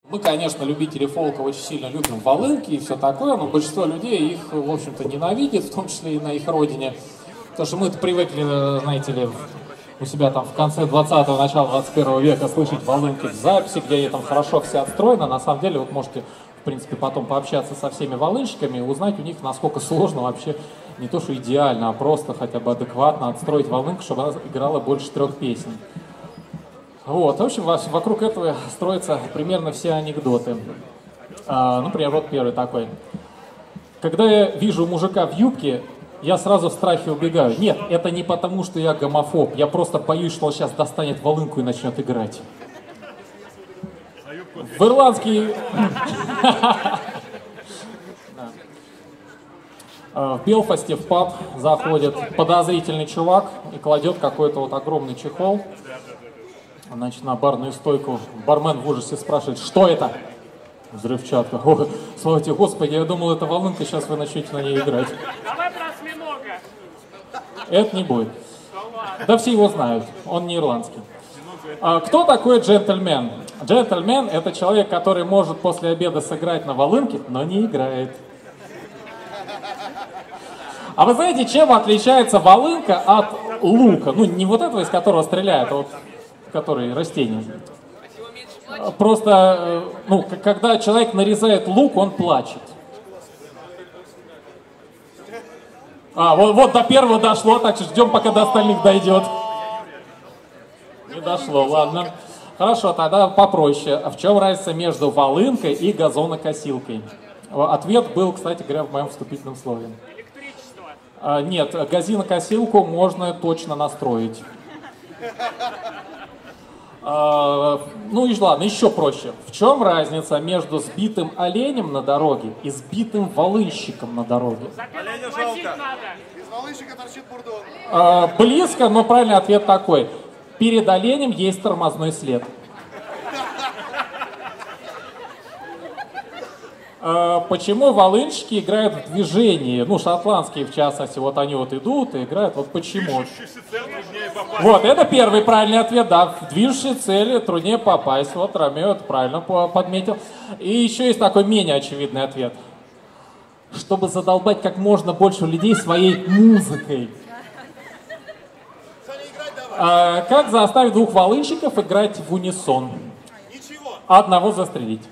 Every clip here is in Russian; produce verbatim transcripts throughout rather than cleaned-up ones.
Мы, конечно, любители фолка очень сильно любим волынки и все такое, но большинство людей их, в общем-то, ненавидит, в том числе и на их родине. Потому что мы-то привыкли, знаете ли, у себя там в конце двадцатого, начала двадцать первого века слышать волынки в записи, где они там хорошо все отстроены. На самом деле, вот можете, в принципе, потом пообщаться со всеми волынщиками и узнать у них, насколько сложно вообще, не то что идеально, а просто хотя бы адекватно отстроить волынку, чтобы она играла больше трех песен. Вот, в общем, вокруг этого строятся примерно все анекдоты. А, например, вот первый такой. Когда я вижу мужика в юбке, я сразу в страхе убегаю. Нет, это не потому, что я гомофоб. Я просто боюсь, что он сейчас достанет волынку и начнет играть. В ирландский... В Белфасте в паб заходит подозрительный чувак и кладет какой-то вот огромный чехол, значит, на барную стойку. Бармен в ужасе спрашивает: что это? Взрывчатка. О, слава тебе, Господи, я думал, это волынка, сейчас вы начнете на ней играть. Давай про осьминога. Это не будет. Да все его знают, он не ирландский. А кто такой джентльмен? Джентльмен — это человек, который может после обеда сыграть на волынке, но не играет. А вы знаете, чем отличается волынка от лука? Ну, не вот этого, из которого стреляют, а вот который растение. Просто, ну, когда человек нарезает лук, он плачет. А, вот, вот до первого дошло, так что ждем, пока до остальных дойдет. Не дошло, ладно. Хорошо, тогда попроще. А в чем разница между волынкой и газонокосилкой? Ответ был, кстати говоря, в моем вступительном слове. А, нет, газонокосилку можно точно настроить. А, ну и ладно, еще проще. В чем разница между сбитым оленем на дороге и сбитым волынщиком на дороге? Оленя жалко. Из волынщика торчит бурдон. А, близко, но правильный ответ такой. Перед оленем есть тормозной след. А, почему волынщики играют в движении? Ну, шотландские, в частности, вот они вот идут и играют. Вот почему? Вот, это первый правильный ответ, да. В движущие цели труднее попасть. Вот Ромео это правильно подметил. И еще есть такой менее очевидный ответ. Чтобы задолбать как можно больше людей своей музыкой. А, как заставить двух волынщиков играть в унисон? Ничего. Одного застрелить.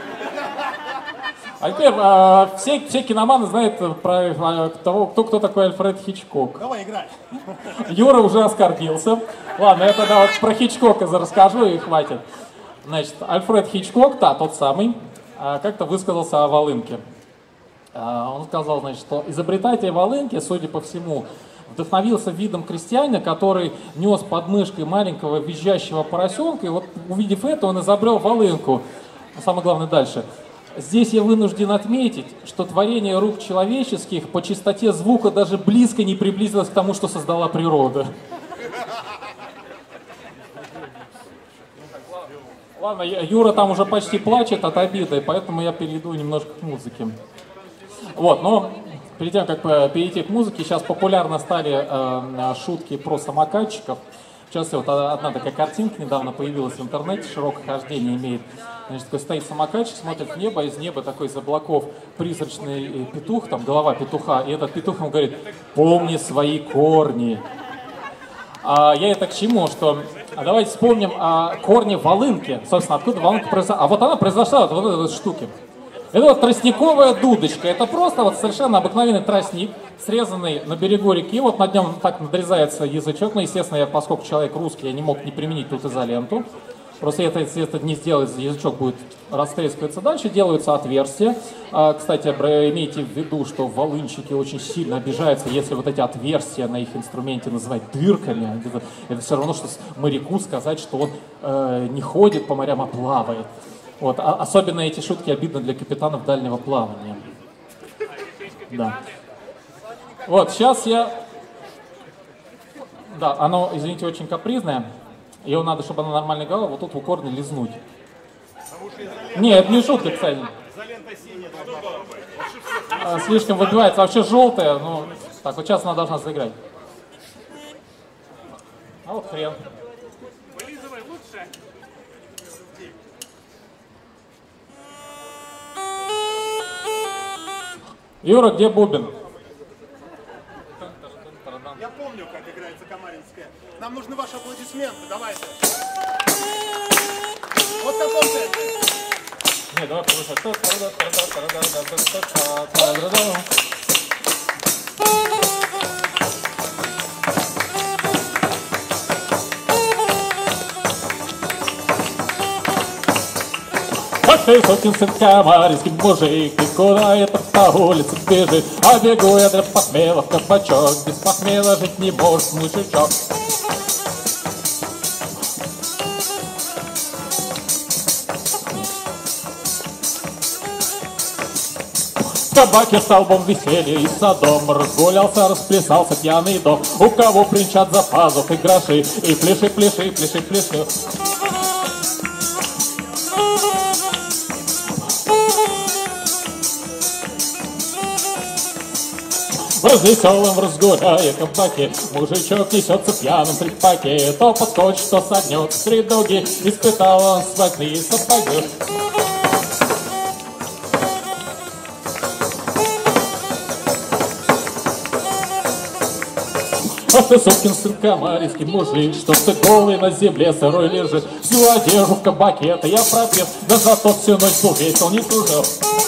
А теперь а, все, все киноманы знают про а, того, кто, кто такой Альфред Хичкок. Давай, играй. Юра уже оскорбился. Ладно, я тогда вот про Хичкока расскажу и хватит. Значит, Альфред Хичкок, да, тот самый, а, как-то высказался о волынке. А, он сказал, значит, что изобретатель волынки, судя по всему, вдохновился видом крестьянина, который нес под мышкой маленького визжащего поросенка, и вот увидев это, он изобрел волынку. А самое главное дальше. Здесь я вынужден отметить, что творение рук человеческих по частоте звука даже близко не приблизилось к тому, что создала природа. Ладно, Юра там уже почти плачет от обиды, поэтому я перейду немножко к музыке. Вот, но перед тем, как перейти к музыке, сейчас популярно стали э, шутки про самокатчиков. Сейчас вот одна такая картинка недавно появилась в интернете, широкое хождение имеет. Значит, такой стоит самокатчик, смотрит в небо, из неба такой из облаков призрачный петух, там голова петуха, и этот петух ему говорит: помни свои корни. А я это к чему? Что а давайте вспомним о корне волынки. Собственно, откуда волынка произошла? А вот она произошла вот, вот этой вот штуки. Это вот тростниковая дудочка. Это просто вот совершенно обыкновенный тростник, срезанный на берегу реки. Вот над нем так надрезается язычок. Ну, естественно, я, поскольку человек русский, я не мог не применить тут изоленту. Просто это, если это не сделать, язычок будет растрескиваться дальше. Делаются отверстия. А, кстати, имейте в виду, что волынщики очень сильно обижаются, если вот эти отверстия на их инструменте называть дырками. Это, это все равно, что моряку сказать, что он э, не ходит по морям, а плавает. Вот. А, особенно эти шутки обидны для капитанов дальнего плавания. Да. Вот, сейчас я... Да, оно, извините, очень капризное. Его надо, чтобы оно нормально играло, вот тут в корне лизнуть. Нет, это не шутка, кстати. А, слишком выбивается. Вообще желтая, ну... Так, вот сейчас она должна заиграть. А вот хрен. Вылизывай лучше. Юра, где бубен? Я помню, как играется Камаринская. Нам нужны ваши аплодисменты, давайте. Вот в таком темпе. Не, давай повышать. Ты сукин сын камаринский мужик, и куда это по улице бежит? А бегу я для похмела в кабачок, без похмела жить не может мужичок. В кабаке столбом веселья и садом разгулялся, расплясался пьяный дом. У кого принчат за пазух и гроши, и пляши, пляши, пляши, пляши. В развеселом разгуляя кабаке мужичок несется пьяным при паке. То подскочит, то согнет с три дуги, испытал он сватные сапоги. Ах ты, сукин сын камаринский мужик, что ты голый на земле сырой лежишь. Всю одежду в кабаке это я пропил, да зато всю ночь был весел, не тужил.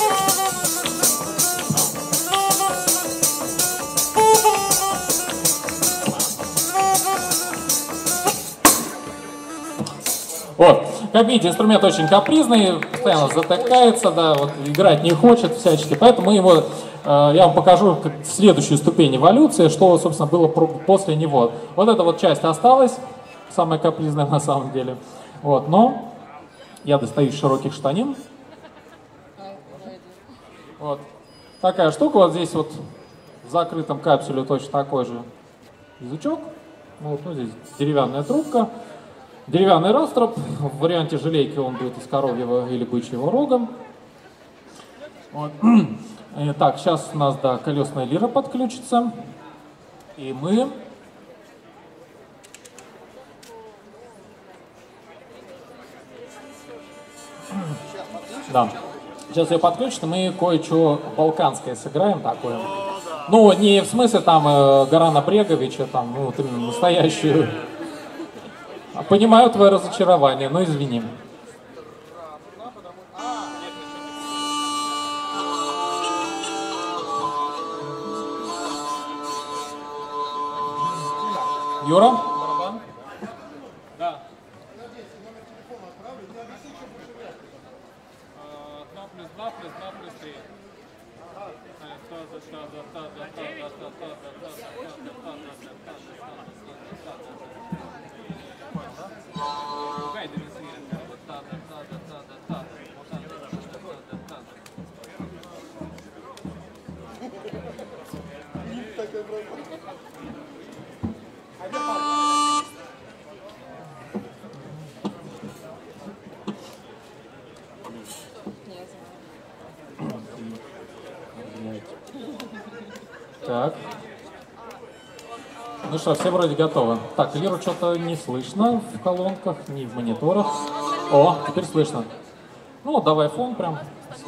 Вот, как видите, инструмент очень капризный, постоянно затыкается, да, вот играть не хочет всячески, поэтому мы его, э, я вам покажу как следующую ступень эволюции, что, собственно, было после него. Вот эта вот часть осталась, самая капризная на самом деле, вот, но я достаю из широких штанин. Вот, такая штука, вот здесь вот в закрытом капсуле точно такой же язычок, вот, ну, здесь деревянная трубка. Деревянный раструб, в варианте желейки он будет из коровьего или бычьего рога. Вот. Так, сейчас у нас, да, колесная лира подключится. И мы... Да. Сейчас ее подключат, и мы кое-что балканское сыграем такое. Ну, не в смысле там э, Горана Бреговича, там, ну, вот именно настоящую... Понимаю твое разочарование, но извини. Юра? Барабан? Да. два плюс два плюс два плюс три. Так. Ну что, все вроде готовы. Так, лиру что-то не слышно в колонках, ни в мониторах. О, теперь слышно. Ну, давай фон прям.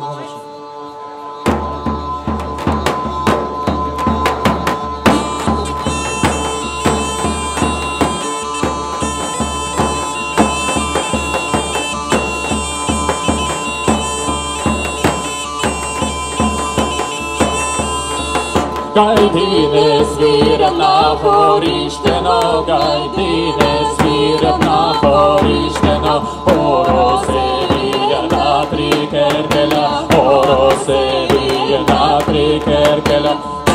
Гайдine свирят на хориштено, гайдine свирят на хориштено, оросевия на три керкеля, оросевия на три керкеля.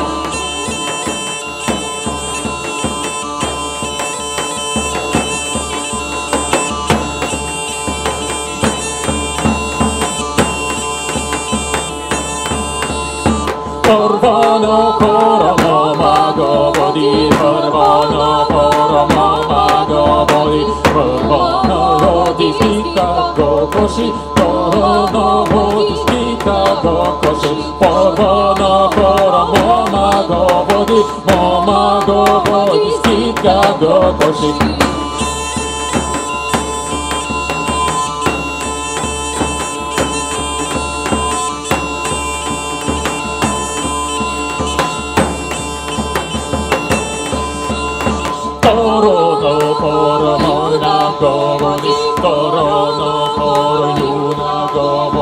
Porvano poromo mago bodi, porvano poromo mago bodi, porvano bodi spika go koshi, porvano bodi spika go koshi, porvano poromo mago bodi, mago bodi spika go koshi.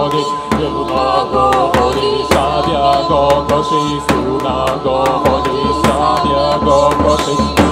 ходи, юного ходи, сабяго коши, сунаго ходи, сабяго коши.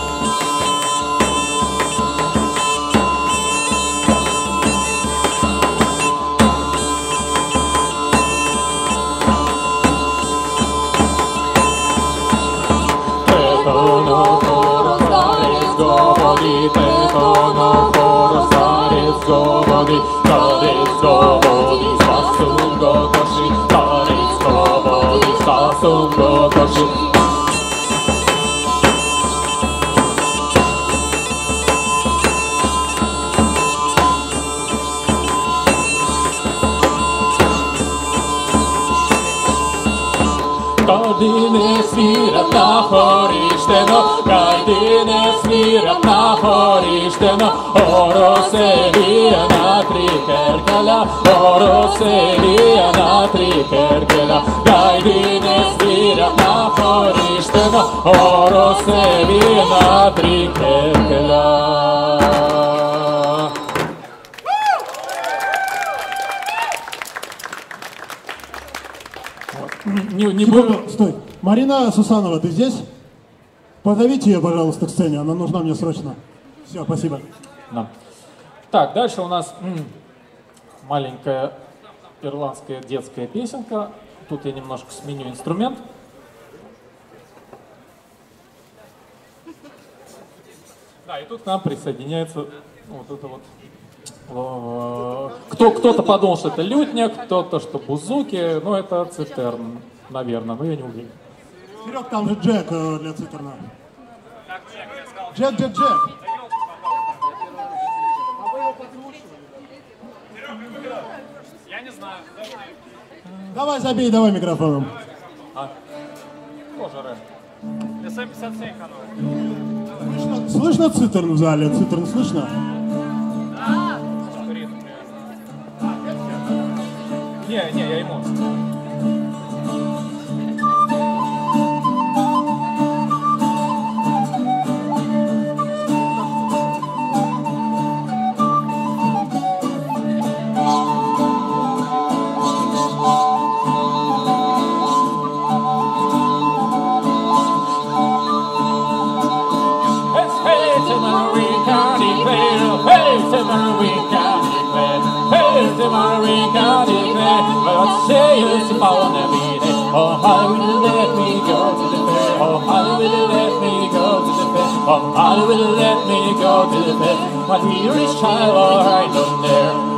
Тетоно хоро старец говори, старец говори, сасунго коши, старец говори, сасунго коши. Gardine svirat na horišteno, gardine svirat na horišteno, oro se vija na tri perkala, oro se vija na tri perkala. Gardine svirat na horišteno, oro se vija na tri perkala. Не, не буду... Стой. Марина Сусанова, ты здесь? Позовите ее, пожалуйста, к сцене. Она нужна мне срочно. Все, спасибо. Да. Так, дальше у нас м, маленькая ирландская детская песенка. Тут я немножко сменю инструмент. Да, и тут к нам присоединяется вот это вот. Кто, кто-то подумал, что это лютня, кто-то, что бузуки, но это цитерн, наверное, но я не уверен. Серег, там же Джек для цитерна. Джек, Джек, Джек. Я не знаю. Давай забей, давай микрофоном. А? Тоже рэп. эс эм пятьдесят семь канал. Слышно, слышно цитерн в зале? Цитерн слышно? Не, не, я ему. Oh, how will you let me go to the fair? Oh, how will you let me go to the fair? Oh, how will you let me go to the fair? My dearest child, oh, I don't dare.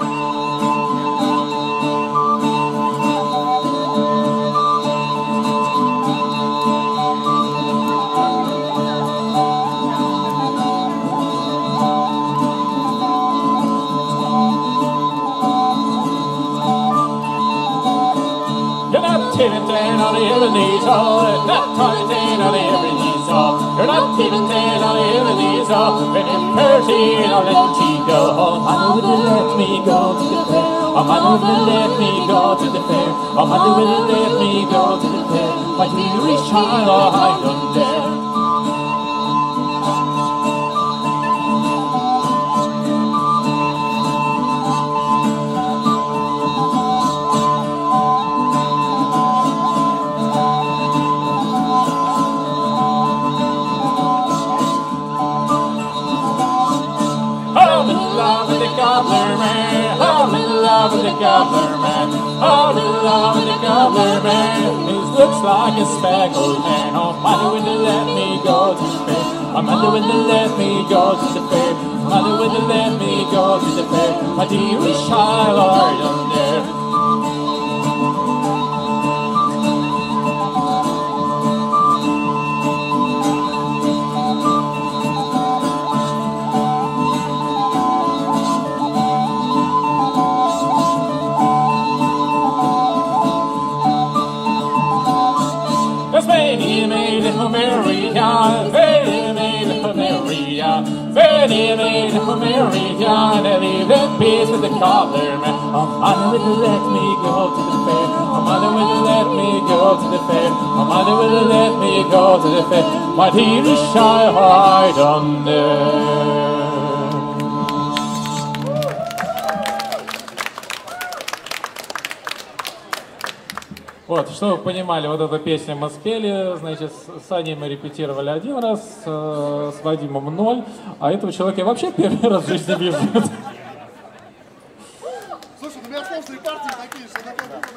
Tipping on the Ebenezer, oh, not tipping on the Ebenezer. You're not tipping on the Ebenezer. When you're thirteen, I'll let you go. Oh, mother, will you let me go to the fair? Oh, mother, will you let me go to the fair? Oh, mother, will you let me go to the fair? My dearest child, oh, I don't dare. Gobbler man, I'm in love with the gobbler man. I'm in love with the gobbler man. He looks like a speckled man. Oh, mother, will you let me go to the fair? Oh, mother, will you let me go to the fair? Mother, will you let me go to the fair? My dearest child, are you there? Maria, Fannie Mae, little Maria, Fannie Mae, little Maria, and leave in peace with the cobbler man. Oh, mother, will you let me go to the fair? Oh, mother, will you let me go to the fair? Oh, mother, will you let me go to the fair? My dearest child, I don't dare. Вот, чтобы вы понимали, вот эту песню мы спели, значит, с Аней мы репетировали один раз, э, с Вадимом ноль, а этого человека я вообще первый раз в жизни вижу. Слушай, у меня сложные партии такие, что такое было.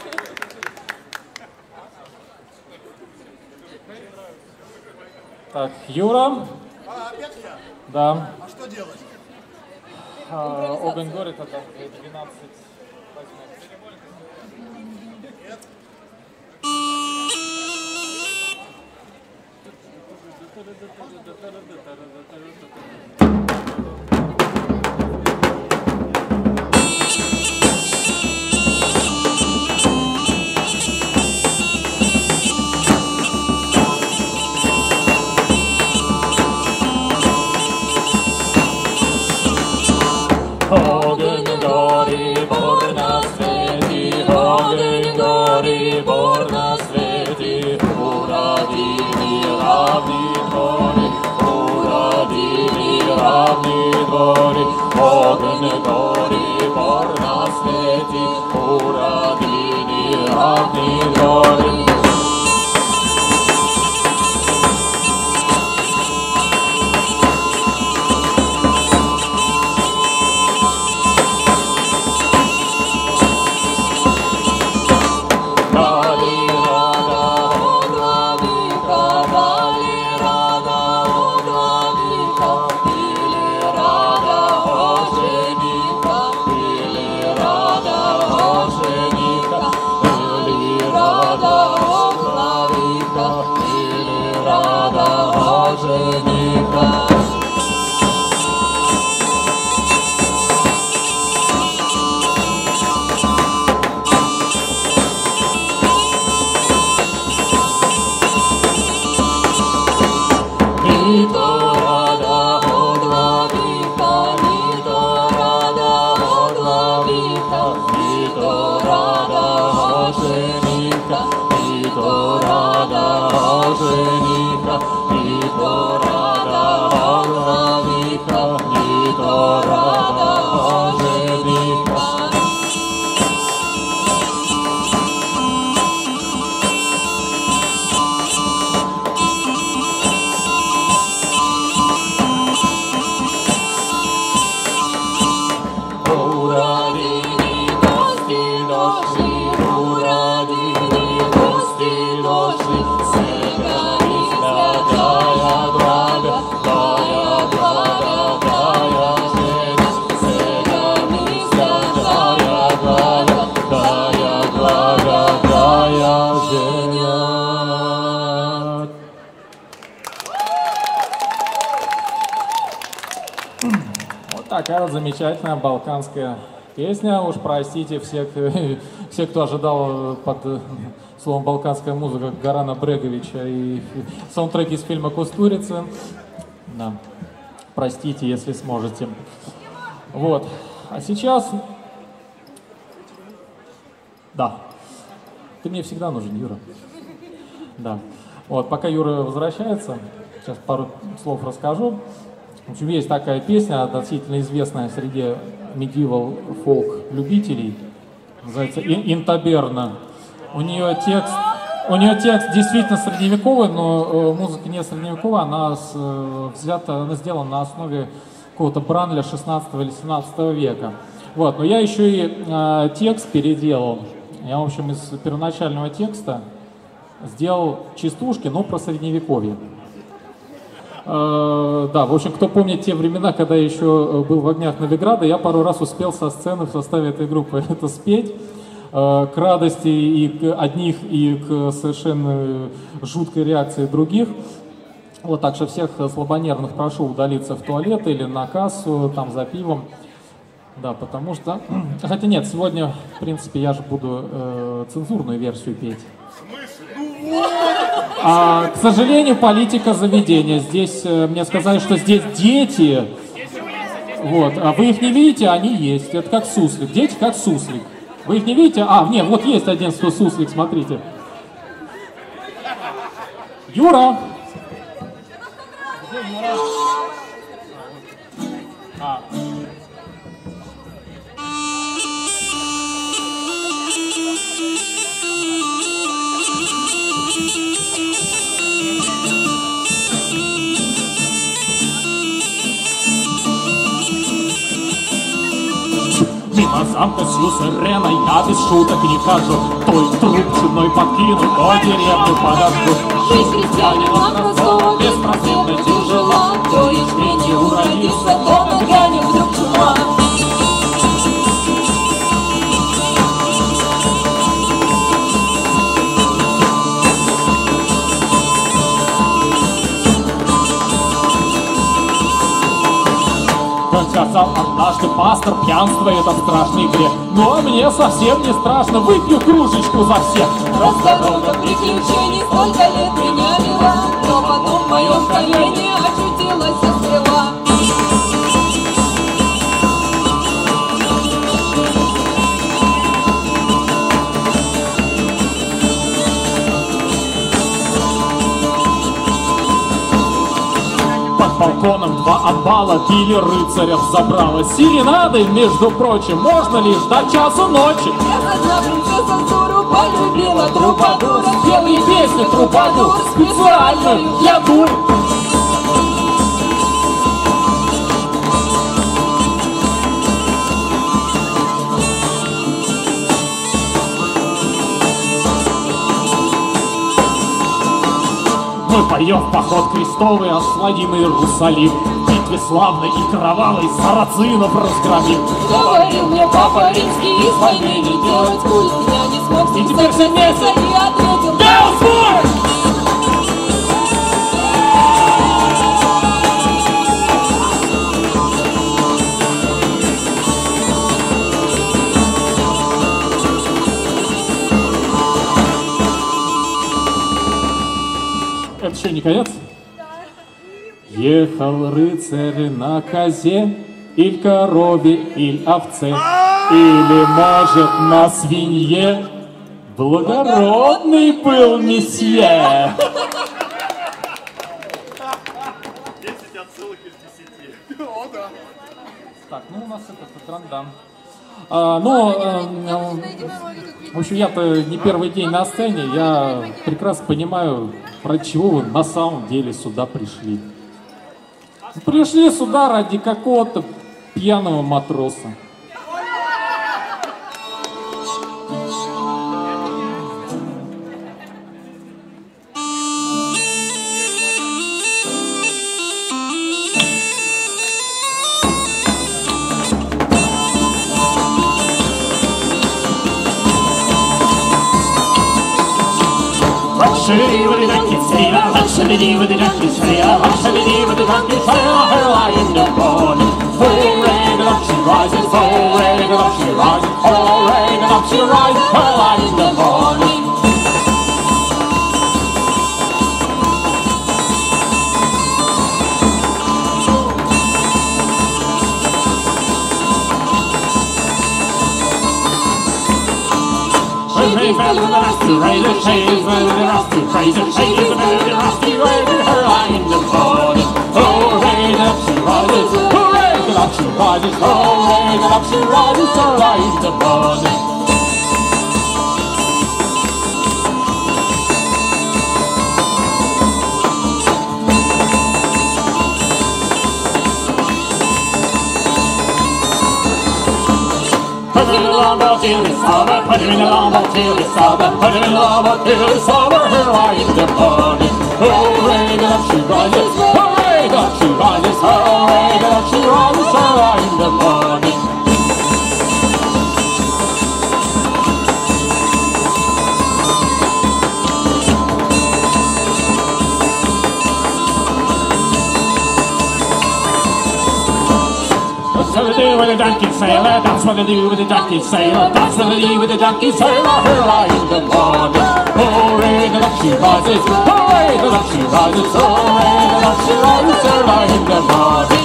Так, Юра. А, опять я? Да. А что делать? А, Огонь горит, это двенадцать. Огонь гори, бор на свете, огонь гори, бор на свете, уродили равный дворе, уродили равный дворе, огонь гори, бор на свете, уродили равный дворе. Такая вот замечательная балканская песня. Уж простите все, все, кто ожидал под словом балканская музыка Горана Бреговича и саундтреки из фильма «Кустурица». Да. Простите, если сможете. Вот. А сейчас... Да. Ты мне всегда нужен, Юра. Да. Вот, пока Юра возвращается, сейчас пару слов расскажу. В общем, есть такая песня, относительно известная среди medieval folk любителей, называется «Интаберна». У нее текст, у нее текст действительно средневековый, но музыка не средневековая, она с, взята, она сделана на основе какого-то Бранля шестнадцатого или семнадцатого века. Вот, но я еще и э, текст переделал. Я, в общем, из первоначального текста сделал частушки, но про средневековье. Да, в общем, кто помнит те времена, когда я еще был в огнях Новиграда, я пару раз успел со сцены в составе этой группы это спеть, к радости и к одних, и к совершенно жуткой реакции других. Вот, так что всех слабонервных прошу удалиться в туалет или на кассу, там за пивом. Да, потому что... Хотя нет, сегодня, в принципе, я же буду э, цензурную версию петь. А, к сожалению, политика заведения. Здесь э, мне сказали, что здесь дети. Вот, а вы их не видите, они есть. Это как суслик. Дети как суслик. Вы их не видите? А, нет, вот есть один суслик, смотрите. Юра! Где Юра? А. замка сюзерена я без шуток не хожу. Той труп чудной подкину, то деревню подожду. Жизнь крестьянина простого беспросветно тяжела. То ячмень уродился, то нагрянет вдруг чума. Сказал однажды пастор, пьянство это страшный грех. Но мне совсем не страшно, выпью кружечку за всех. Раздорога приключений, сколько лет меня вела, но потом в моем колене очутилась стрела. Под балконом два амбала пили рыцарев забрало. Серенады, между прочим, можно лишь до часу ночи. Я одна принцесса Зуру полюбила трубадура. Пел ей песню трубадур, специальную для дур. Мы поем в поход крестовый, осладим Иерусалим. В битве славной и кровавой сарацинов разгромим. Говорил мне папа римский, из войны не делать культ. Я не смог И теперь все вместе и ответил: Белфорд! Это еще не конец? Ехал рыцарь на козе, или корове, или овце, или, может, на свинье. Благородный был месье. десять отсылок из десяти. О, да. Так, ну у нас это трандам. А, ну, а, в общем, я-то не первый день на сцене, я прекрасно понимаю, ради чего вы на самом деле сюда пришли. Пришли сюда ради какого-то пьяного матроса. Shitty with a donkey sailor, shitty with a donkey sailor, shitty with a donkey sailor, early in the morning. Full red up she rises, full red up she rises, full red up she rises, early in the morning. She's better than the rusty razor, she's better than the rusty razor, she's better than the rusty razor, her eye in the morning. Hooray, up she rises, hooray, up she rises, hooray, up she rises, her eye in the morning. Put him in the longboat till it's over, put him in the longboat till it's over, put him in the longboat till it's over, her eye in the morning. Hooray, up she rises, hooray, up she rises, hooray, up she rises, her eye in the morning. That's what they do with a donkey sailor, that's what they do with a donkey sailor, that's what they do with a donkey sailor, her eye in the morning. Hooray, the up she rises, hooray, the up she rises, hooray, the up she rises, her eye in the morning.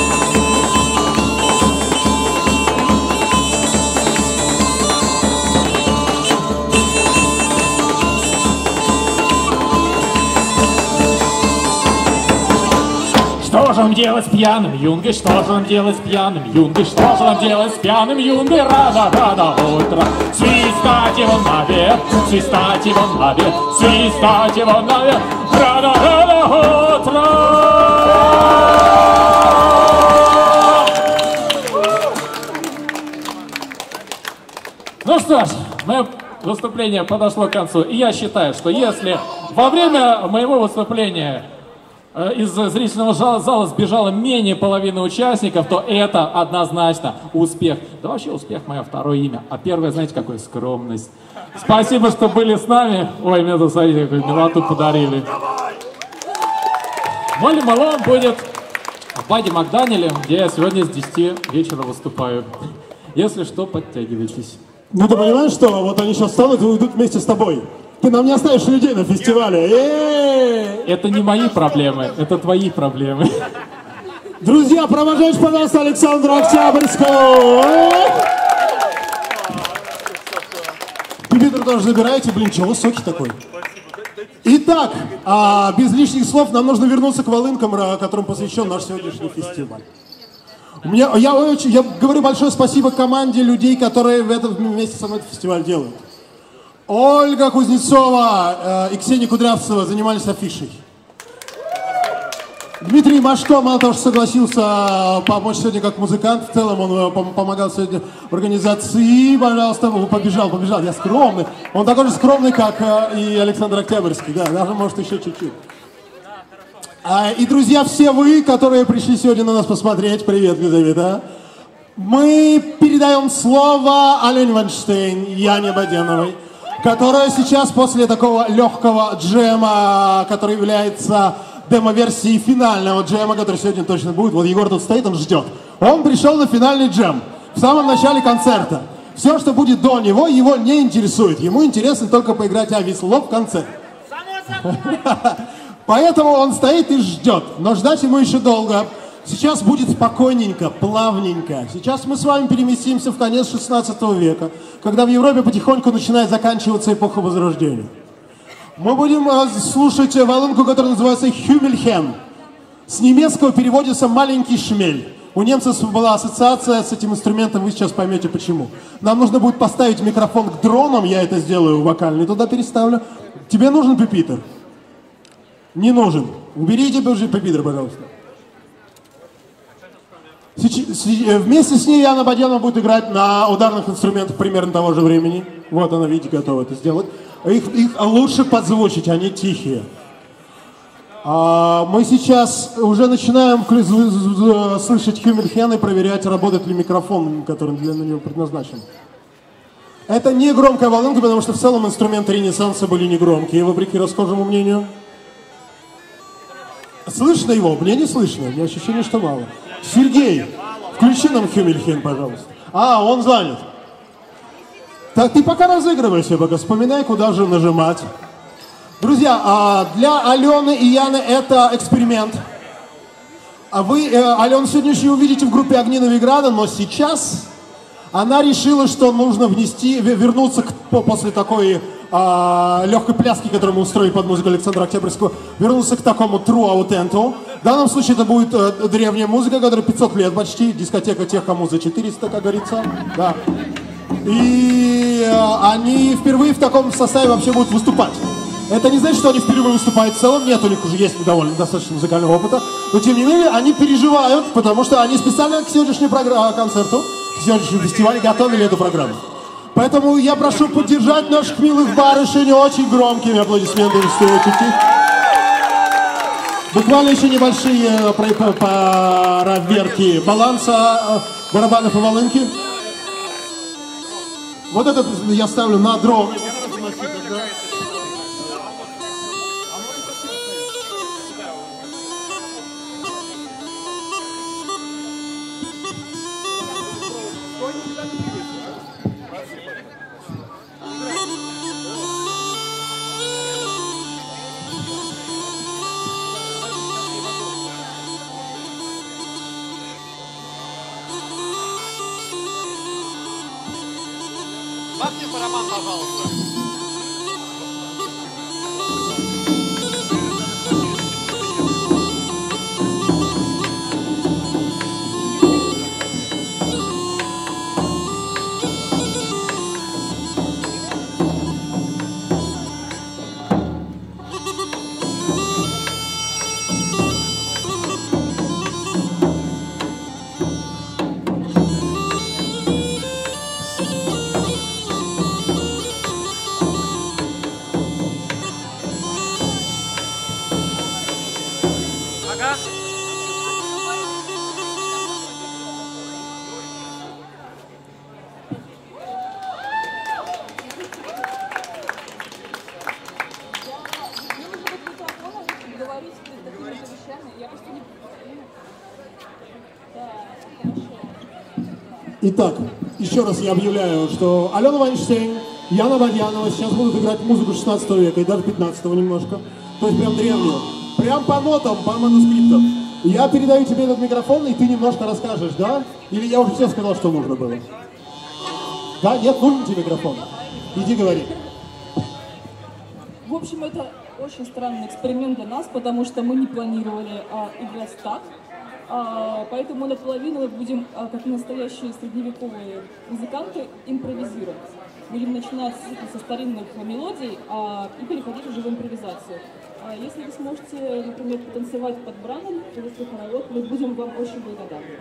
Что же нам делать с пьяным юнгой? Что же нам делать с пьяным юнгой? Что же нам делать с пьяным юнгой? Рано-рано утро свистать его наверх, свистать его наверх, свистать его наверх. Рано-рано утро. что ж, мое выступление подошло к концу. И я считаю, что если во время моего выступления э, из зрительного зала сбежало менее половины участников, то это однозначно успех. Да вообще успех мое второе имя. А первое, знаете, какое? Скромность. Спасибо, что были с нами. Ой, мне тут, смотрите, какую милоту подарили. Молли Малон будет в Баде Макданиле, где я сегодня с десяти вечера выступаю. Если что, подтягивайтесь. Ну ты понимаешь, что вот они сейчас встанут и уйдут вместе с тобой. Ты нам не оставишь людей на фестивале. Э-э-э! Это не мои проблемы, это твои проблемы. Друзья, провожайте, пожалуйста, Александра Октябрьского. Питер тоже забирайте, блин, чего высокий такой. Итак, а, без лишних слов нам нужно вернуться к волынкам, которым посвящен наш сегодняшний фестиваль. У меня, я, очень, я говорю большое спасибо команде людей, которые в этом вместе со мной этот фестиваль делают. Ольга Кузнецова э, и Ксения Кудрявцева занимались афишей. Дмитрий Машко, мало того, что согласился помочь сегодня как музыкант, в целом он пом помогал сегодня в организации. Пожалуйста, побежал, побежал, я скромный. Он такой же скромный, как э, и Александр Октябрьский, да, даже может еще чуть-чуть. А, и, друзья, все вы, которые пришли сегодня на нас посмотреть, привет, Лизавета. Мы передаем слово Алене Вайнштейн, Яне Баденовой, которая сейчас после такого легкого джема, который является демо-версией финального джема, который сегодня точно будет. Вот Егор тут стоит, он ждет. Он пришел на финальный джем в самом начале концерта. Все, что будет до него, его не интересует. Ему интересно только поиграть Ависло в конце. Поэтому он стоит и ждет. Но ждать ему еще долго. Сейчас будет спокойненько, плавненько. Сейчас мы с вами переместимся в конец шестнадцатого века, когда в Европе потихоньку начинает заканчиваться эпоха Возрождения. Мы будем э, слушать волынку, которая называется «Хюмельхен». С немецкого переводится «маленький шмель». У немцев была ассоциация с этим инструментом, вы сейчас поймете почему. Нам нужно будет поставить микрофон к дронам, я это сделаю вокальный, туда переставлю. Тебе нужен пюпитр? Не нужен. Уберите пюпитр, пожалуйста. Сейчас, вместе с ней Яна Баденова будет играть на ударных инструментах примерно того же времени. Вот она, видите, готова это сделать. Их, их лучше подзвучить, они тихие. А, мы сейчас уже начинаем слышать Хюмельхен и проверять, работает ли микрофон, который для него предназначен. Это не громкая волынка, потому что в целом инструменты Ренессанса были не громкие, вопреки расхожему мнению. Слышно его? Мне не слышно. У меня ощущение, что мало. Сергей, включи нам Хюмельхен, пожалуйста. А, он занят. Так, ты пока разыгрывайся, пока вспоминай, куда же нажимать. Друзья, для Алены и Яны это эксперимент. А вы Алену сегодня еще увидите в группе «Огни Новиграда», но сейчас она решила, что нужно внести, вернуться к, после такой а, легкой пляски, которую мы устроили под музыку Александра Октябрьского, вернуться к такому true аутенту. В данном случае это будет э, древняя музыка, которая пятьсот лет почти, дискотека тех, кому за четыреста, как говорится. Да. И э, они впервые в таком составе вообще будут выступать. Это не значит, что они впервые выступают в целом, нет, у них уже есть довольно достаточно музыкального опыта, но тем не менее они переживают, потому что они специально к сегодняшнему концерту, к сегодняшнему фестивалю готовили эту программу. Поэтому я прошу поддержать наших милых барышень очень громкими аплодисментами встречи. Буквально еще небольшие проверки баланса барабанов и волынки. Вот этот я ставлю на дрон. Бабки барабан, пожалуйста. Итак, еще раз я объявляю, что Алена Вайнштейн, Яна Бадьянова сейчас будут играть музыку шестнадцатого века и даже пятнадцатого немножко. То есть прям древнюю. Прям по нотам, по манускриптам. Я передаю тебе этот микрофон, и ты немножко расскажешь, да? Или я уже все сказал, что нужно было? Да? Нет, нужен тебе микрофон? Иди говори. В общем, это очень странный эксперимент для нас, потому что мы не планировали а, играть так. А, поэтому наполовину мы будем, а, как настоящие средневековые музыканты, импровизировать. Будем начинать со старинных мелодий а, и переходить уже в импровизацию. А если вы сможете, например, потанцевать под Бранель, русский хоровод, мы будем вам очень благодарны.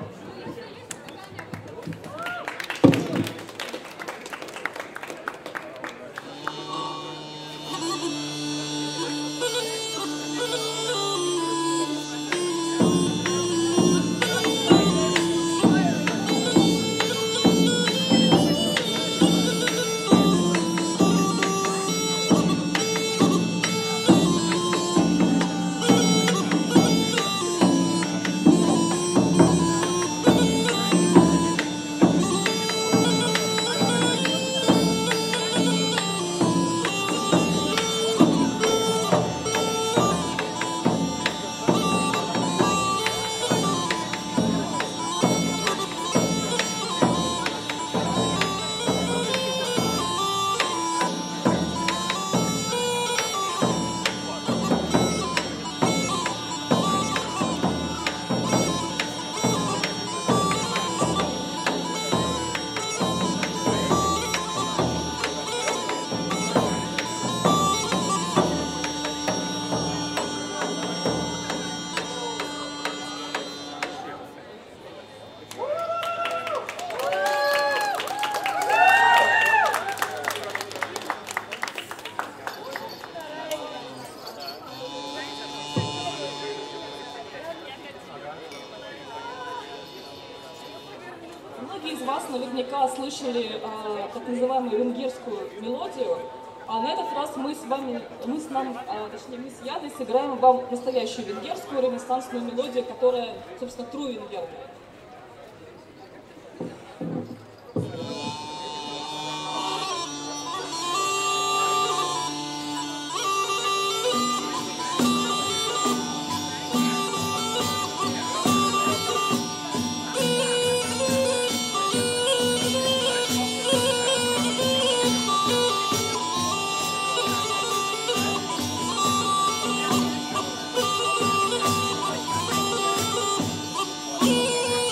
Многие из вас наверняка слышали э, так называемую венгерскую мелодию, а на этот раз мы с вами, мы с нам, э, точнее мы с Ядой сыграем вам настоящую венгерскую ренессансную мелодию, которая, собственно, тру венгерка. Thank you.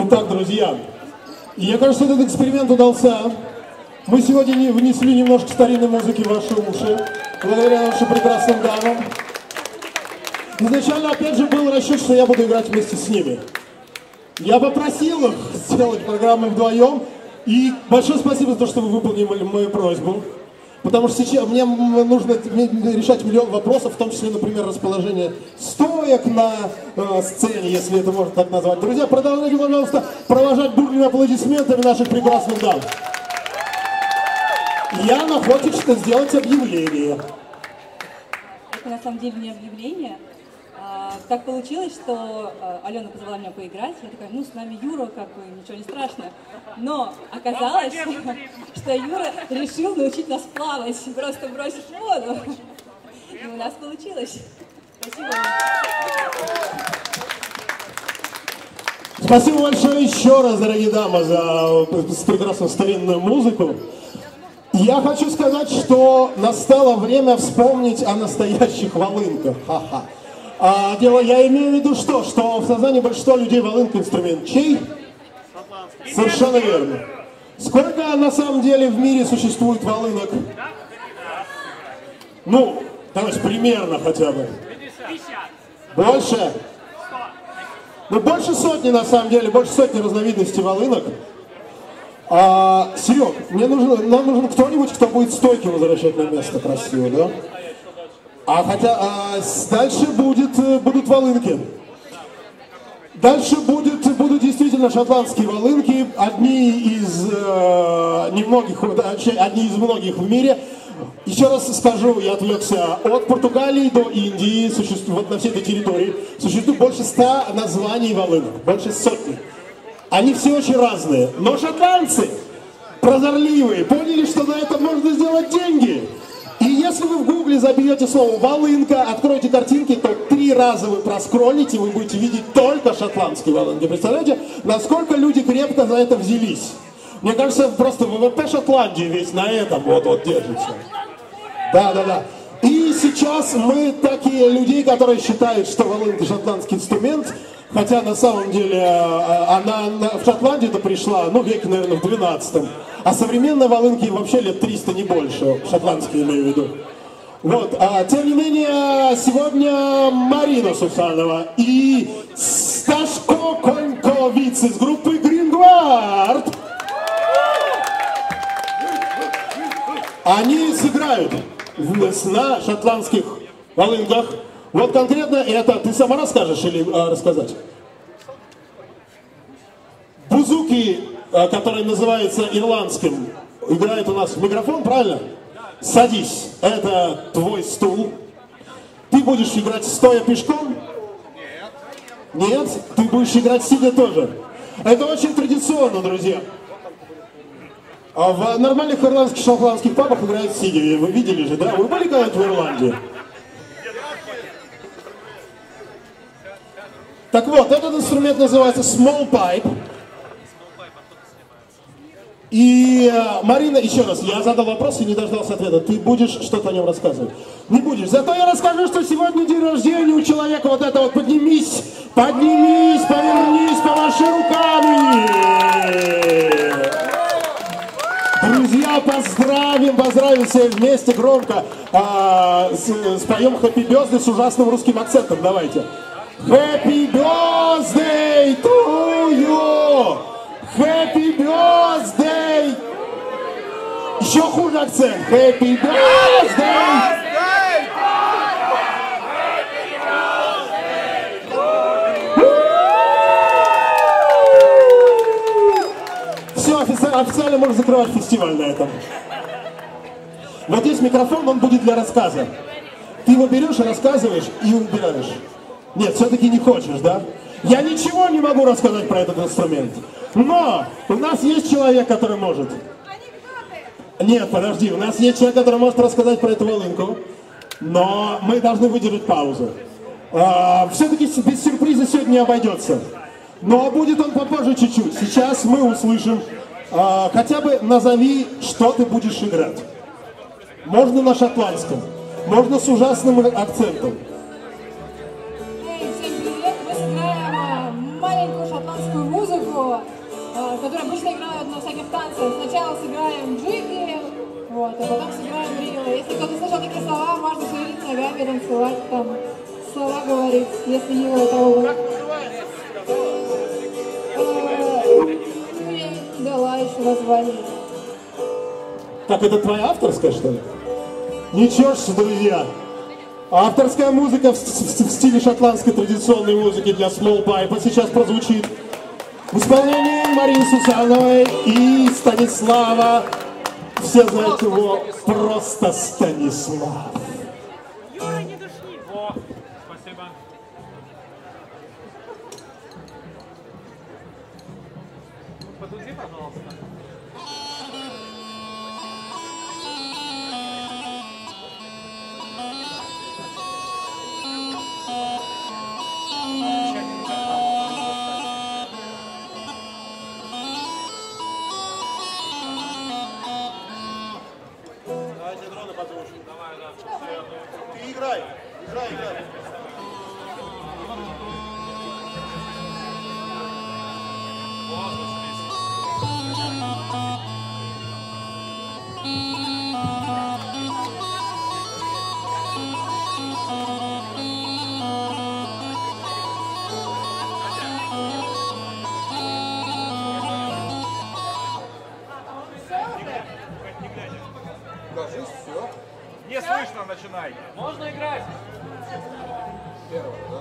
Итак, друзья, я кажется, этот эксперимент удался. Мы сегодня не внесли немножко старинной музыки в ваши уши, благодаря нашим прекрасным дамам. Изначально, опять же, был расчет, что я буду играть вместе с ними. Я попросил их сделать программу вдвоем, и большое спасибо за то, что вы выполнили мою просьбу. Потому что сейчас мне нужно решать миллион вопросов, в том числе, например, расположение стоек на э, сцене, если это можно так назвать. Друзья, продолжайте, пожалуйста, провожать бурными аплодисментами наших прекрасных дам. Яна хочет что сделать объявление. Это на самом деле не объявление. А, так получилось, что а, Алена позвала меня поиграть. Я такая, ну с нами Юра, как бы, ничего не страшно. Но оказалось, что Юра решил научить нас плавать, просто бросить в воду. И у нас получилось. Спасибо. Спасибо большое еще раз, дорогие дамы, за прекрасную старинную музыку. Я хочу сказать, что настало время вспомнить о настоящих волынках. Ха-ха. А, дело, я имею в виду что? Что в сознании большинства людей волынка инструмент чей? Совершенно верно. Сколько на самом деле в мире существует волынок? Ну, давайте примерно хотя бы. Больше? Ну, больше сотни на самом деле, больше сотни разновидностей волынок. А, Серег, мне нужен, нам нужен кто-нибудь, кто будет стойки возвращать на место красиво, да? А хотя а, дальше будет, будут волынки. Дальше будет, будут действительно шотландские волынки, одни из э, немногих, одни из многих в мире. Еще раз скажу, я отвлекся. От Португалии до Индии, существует, вот на всей этой территории, существует больше ста названий волынок, больше сотни. Они все очень разные, но шотландцы прозорливые, поняли, что на этом можно сделать деньги. И если вы в гугле забьете слово «волынка», откроете картинки, то три раза вы проскроллите, вы будете видеть только шотландские волынки. Представляете, насколько люди крепко за это взялись? Мне кажется, просто ВВП Шотландии весь на этом вот-вот держится. Да, да, да. И сейчас мы такие людей, которые считают, что волынка шотландский инструмент, хотя на самом деле она в Шотландию-то пришла, ну, веке, наверное, в двенадцатом. А современные волынки вообще лет триста, не больше, шотландские имею в виду. Вот, а, тем не менее, сегодня Марина Сусанова и Сташко Коньковиц из группы Грингвард. Они сыграют на шотландских волынках. Вот конкретно это ты сама расскажешь или а, рассказать? Бузуки, а, который называется ирландским, играет у нас в микрофон, правильно? Садись, это твой стул. Ты будешь играть стоя пешком? Нет. Нет? Ты будешь играть сидя тоже. Это очень традиционно, друзья. А в нормальных ирландских шотландских пабах играют сидя. Вы видели же, да? Вы были когда-нибудь в Ирландии? Так вот, этот инструмент называется small pipe. И, Марина, еще раз, я задал вопрос и не дождался ответа. Ты будешь что-то о нем рассказывать? Не будешь. Зато я расскажу, что сегодня день рождения у человека. Вот это вот поднимись, поднимись, повернись, помаши руками. Друзья, поздравим, поздравим все вместе громко. А, с, споем Happy Birthday с ужасным русским акцентом. Давайте. Happy Birthday to you! Happy Birthday! Еще хуже акцент. Happy Birthday! Все, официально, официально можно закрывать фестиваль на этом. Вот здесь микрофон, он будет для рассказа. Ты его берешь и рассказываешь, и убираешь. Нет, все-таки не хочешь, да? Я ничего не могу рассказать про этот инструмент. Но у нас есть человек, который может. Нет, подожди, у нас есть человек, который может рассказать про эту волынку. Но мы должны выдержать паузу. А, все-таки без сюрприза сегодня не обойдется. Но будет он попозже чуть-чуть. Сейчас мы услышим. А, хотя бы назови, что ты будешь играть. Можно на шотландском, можно с ужасным акцентом. Всем привет! Мы сыграем маленькую шотландскую музыку. которые обычно играют на всяких танцах. Сначала сыграем джигли, вот, а потом сыграем рилы. Если кто-то слышал такие слова, можно шевелить ногами, танцевать, там, слова говорить, если его это область. Я не дала еще название. Так, это твоя авторская, что ли? Ничего ж, друзья. Авторская музыка в, в, в стиле шотландской традиционной музыки для small pipe сейчас прозвучит в исполнении Марии Сусановой и Станислава. Все знают его просто Станислав. Юра, не душни. О, спасибо. Подуди, пожалуйста. Давайте дроны подружим. Давай, да. Ты играй, играй, играй. Ложись, все. Не слышно, начинай. Можно играть. Первого, да?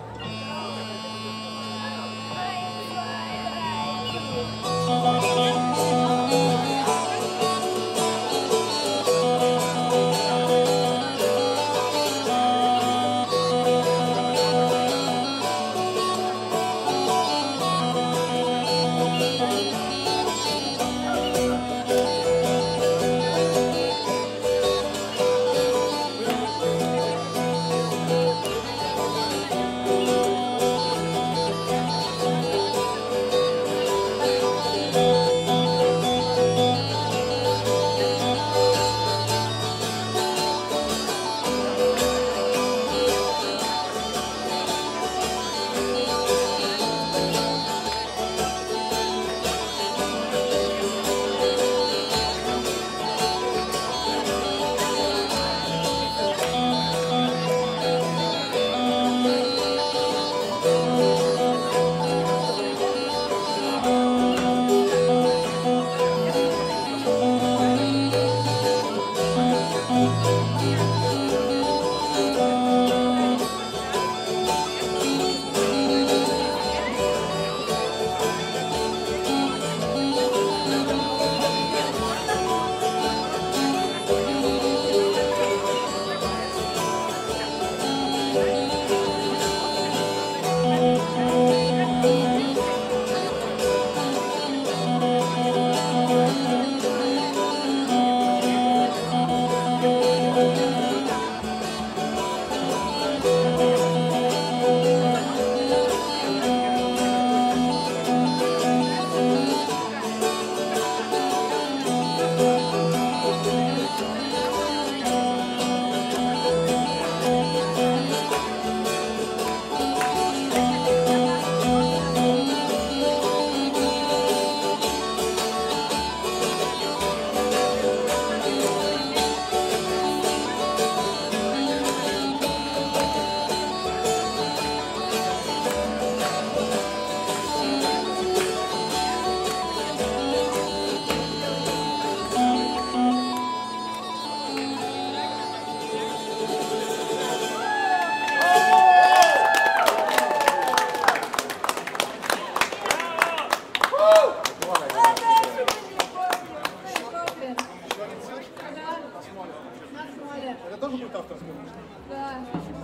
Это тоже будет авторская музыка? Да.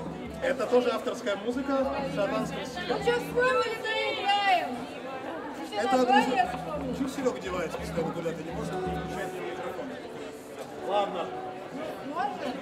Это тоже авторская музыка в шотландском стиле. Ну что, вспомнили, заиграем? Еще Это название вспомнили. чуть Серега девается, постоянно куда-то не может включать мне микрофон. Ладно. Можно?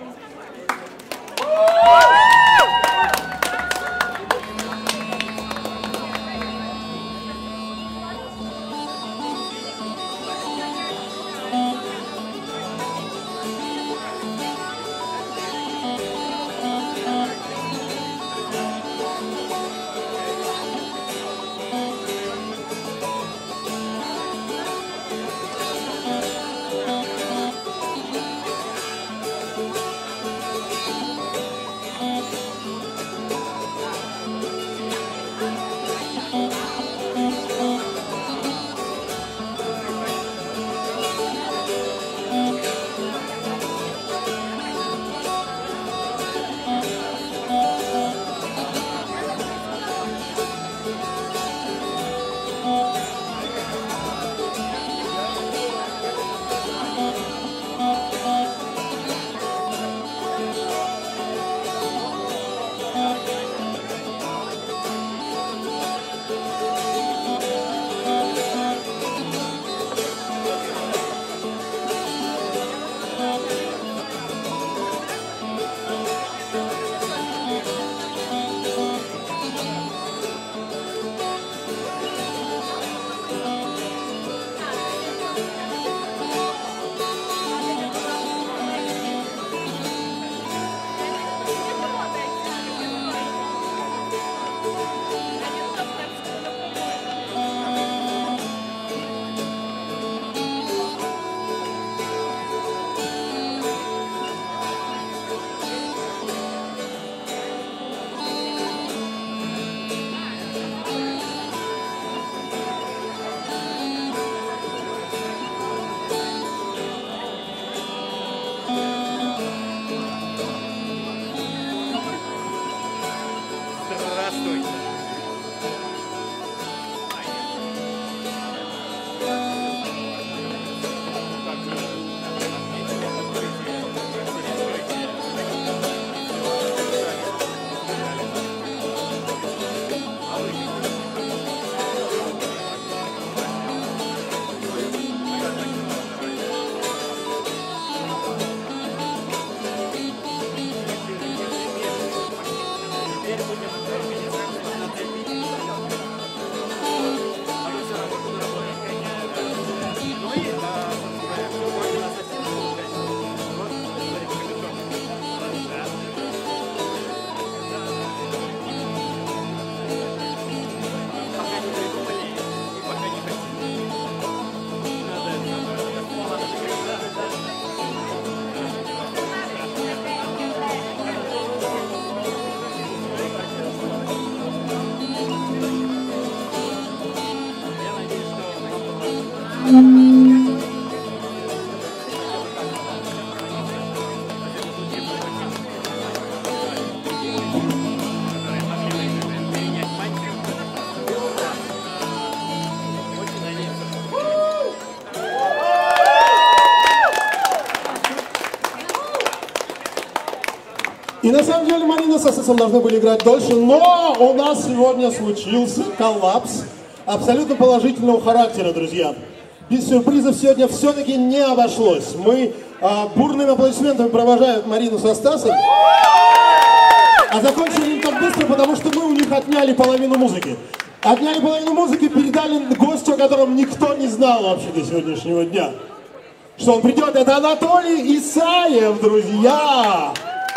И на самом деле Марина с Асасом должны были играть дольше, но у нас сегодня случился коллапс абсолютно положительного характера, друзья. Без сюрпризов сегодня все-таки не обошлось. Мы а, бурными аплодисментами провожаем Марину со Стасом. А закончили не так быстро, потому что мы у них отняли половину музыки. Отняли половину музыки, передали гостю, о котором никто не знал вообще до сегодняшнего дня. Что он придет, это Анатолий Исаев, друзья!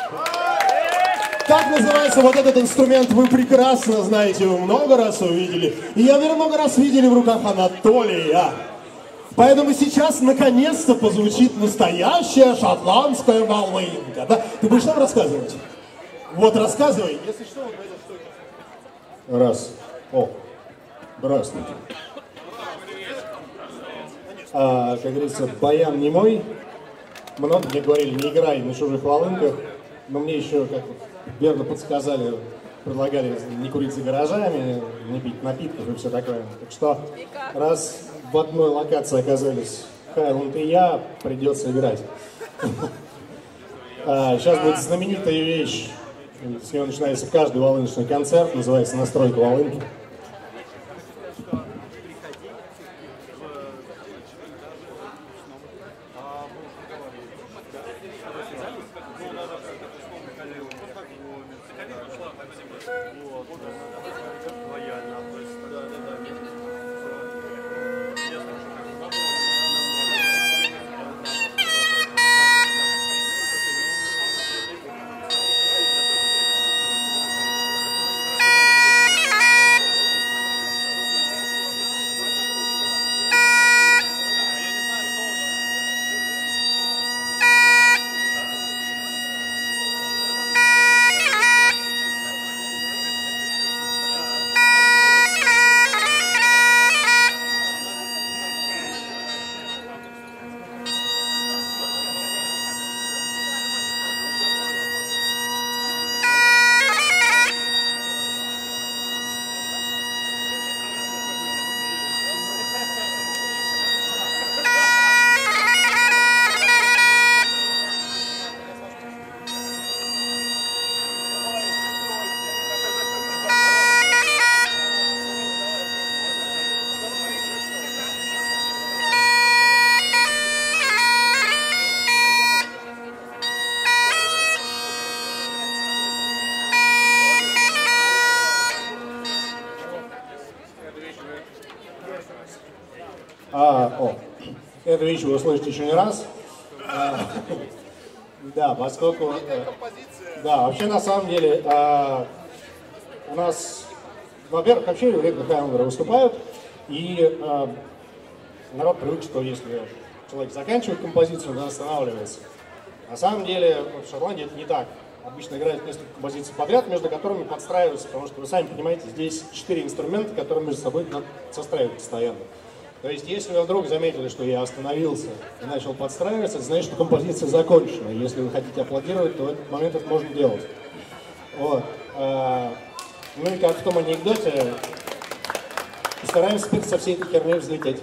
Как называется вот этот инструмент, вы прекрасно знаете, вы много раз его видели. И я, наверное, много раз видели в руках Анатолия. Поэтому сейчас, наконец-то, позвучит настоящая шотландская волынка. Да? Ты будешь нам рассказывать? Вот, рассказывай. Если что, вот эта штука. Раз. О, здравствуйте. А, как говорится, баян не мой. Много мне говорили, не играй на чужих волынках. Но мне еще, как верно подсказали, предлагали не курить за гаражами, не пить напитков и все такое. Так что, раз в одной локации оказались Хайланд и я, придется играть. Сейчас будет знаменитая вещь. С нее начинается каждый волыночный концерт, называется «Настройка волынки». А, о, эту вещь вы услышите еще не раз. А, да, поскольку... Э, да, вообще на самом деле а, у нас, во-первых, вообще редко Хайландеры выступают, и а, народ привык, что если человек заканчивает композицию, он останавливается. На самом деле в Шотландии это не так. Обычно играют несколько композиций подряд, между которыми подстраиваются, потому что вы сами понимаете, здесь четыре инструмента, которые между собой надо состраивать постоянно. То есть, если вы вдруг заметили, что я остановился и начал подстраиваться, это значит, что композиция закончена. Если вы хотите аплодировать, то в этот момент это можно делать. Вот. Ну и как в том анекдоте, постараемся теперь со всей этой херней взлететь.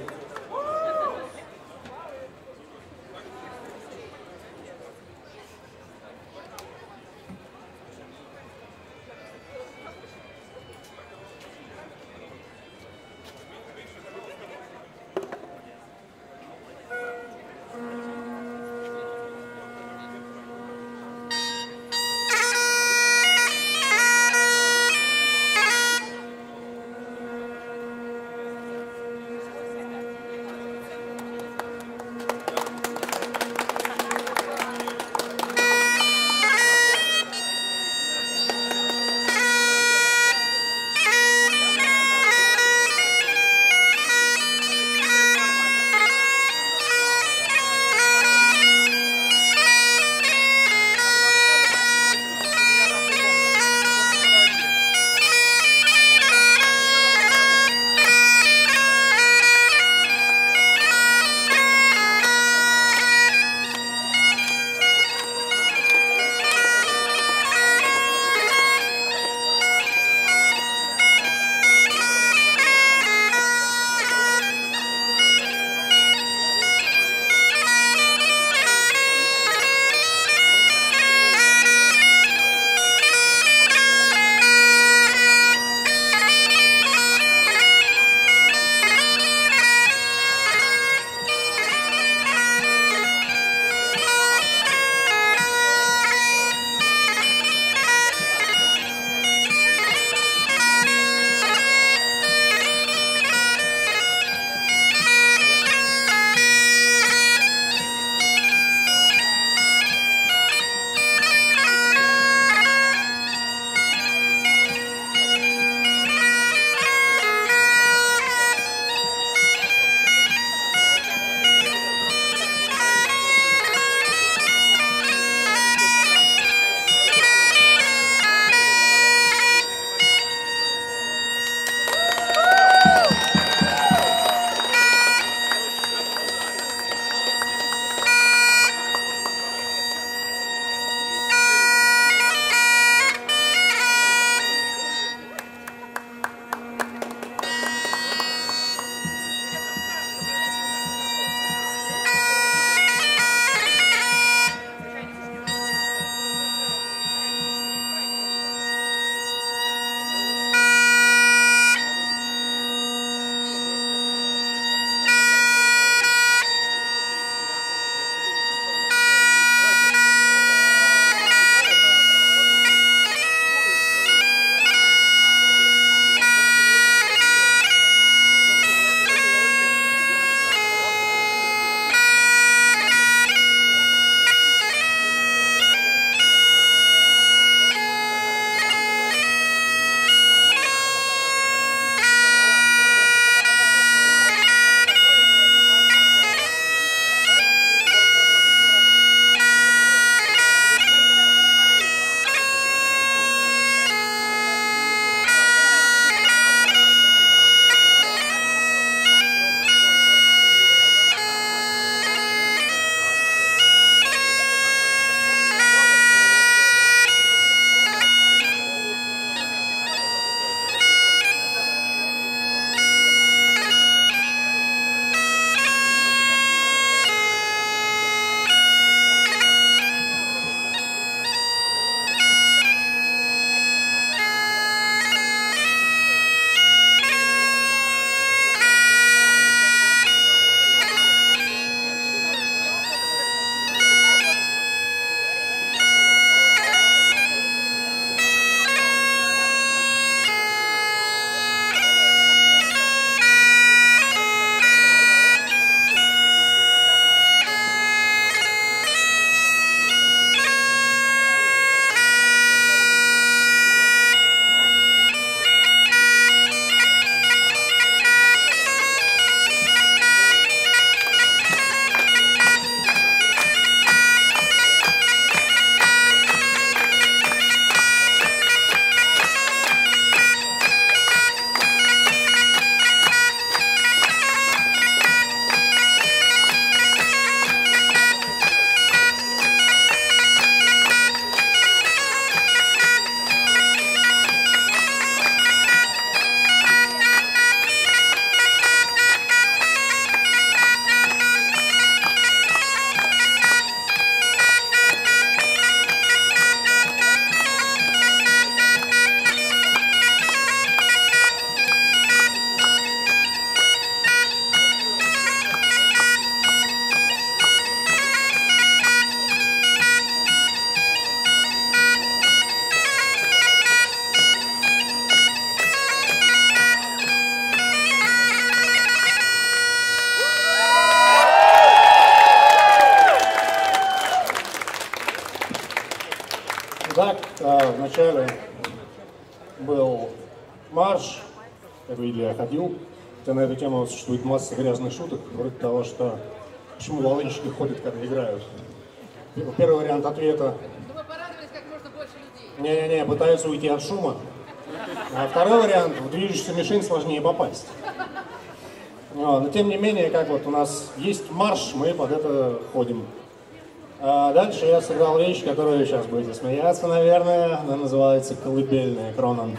Так, а, вначале был марш, который я ходил. Хотя на эту тему существует масса грязных шуток, вроде того, что почему волынщики ходят, когда играют. Первый вариант ответа. Чтобы порадовались как можно больше людей. Не-не-не, пытаются уйти от шума. А второй вариант, в движущуюся мишень сложнее попасть. Но, но тем не менее, как вот у нас есть марш, мы под это ходим. А дальше я сыграл вещь, которую сейчас будете смеяться, наверное. Она называется «Колыбельная Кронан».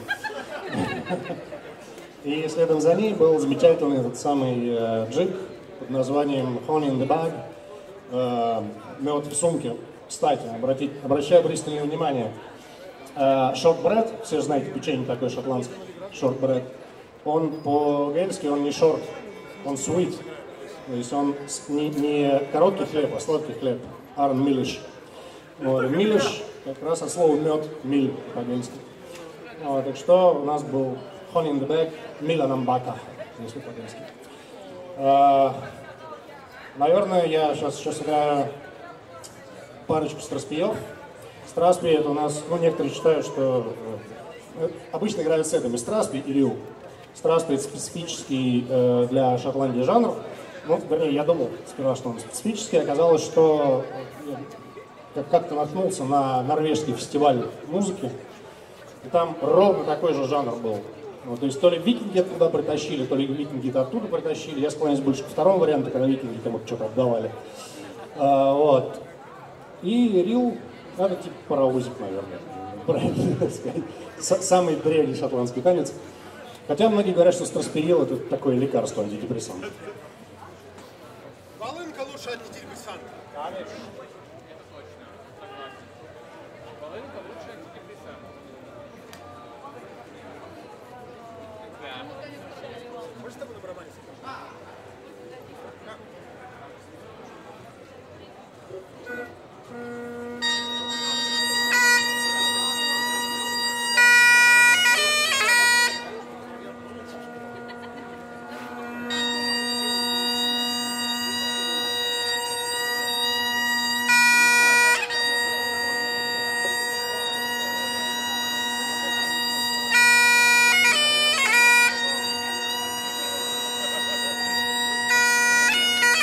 И следом за ней был замечательный этот самый э, джиг под названием «Honey in the Bag», э, «Мед в сумке». Кстати, обратить, обращаю пристальное внимание, э, shortbread, все же знаете, печенье такое шотландское, shortbread, он по-гельски, он не short, он sweet, то есть он не, не короткий хлеб, а сладкий хлеб, арн милиш. Вот, милиш как раз от слова мед, миль по-гельски. Вот, так что у нас был honey in the bag, миля намбака, если по-гельски. Uh, наверное, я сейчас, сейчас сыграю парочку страспиев. Страспи это у нас, ну, некоторые считают, что э, обычно играют с этими, страспи и рил. Страспи это специфический э, для Шотландии жанр. Ну, вернее, я думал сперва, что он специфический, оказалось, что я как-то наткнулся на норвежский фестиваль музыки, и там ровно такой же жанр был. Вот, то есть то ли викинги оттуда притащили, то ли викинги оттуда притащили. Я склоняюсь больше ко второму варианту, когда викинги кому-то что-то отдавали. А, вот. И рил, это типа паровозик, наверное, правильно сказать. Самый древний шотландский танец. Хотя многие говорят, что страспирил это такое лекарство, антидепрессант. Волынка лучше антидепрессанта. Конечно. Волынка лучше антидепрессант. Можешь с тобой на барабане сыграть? Thank you.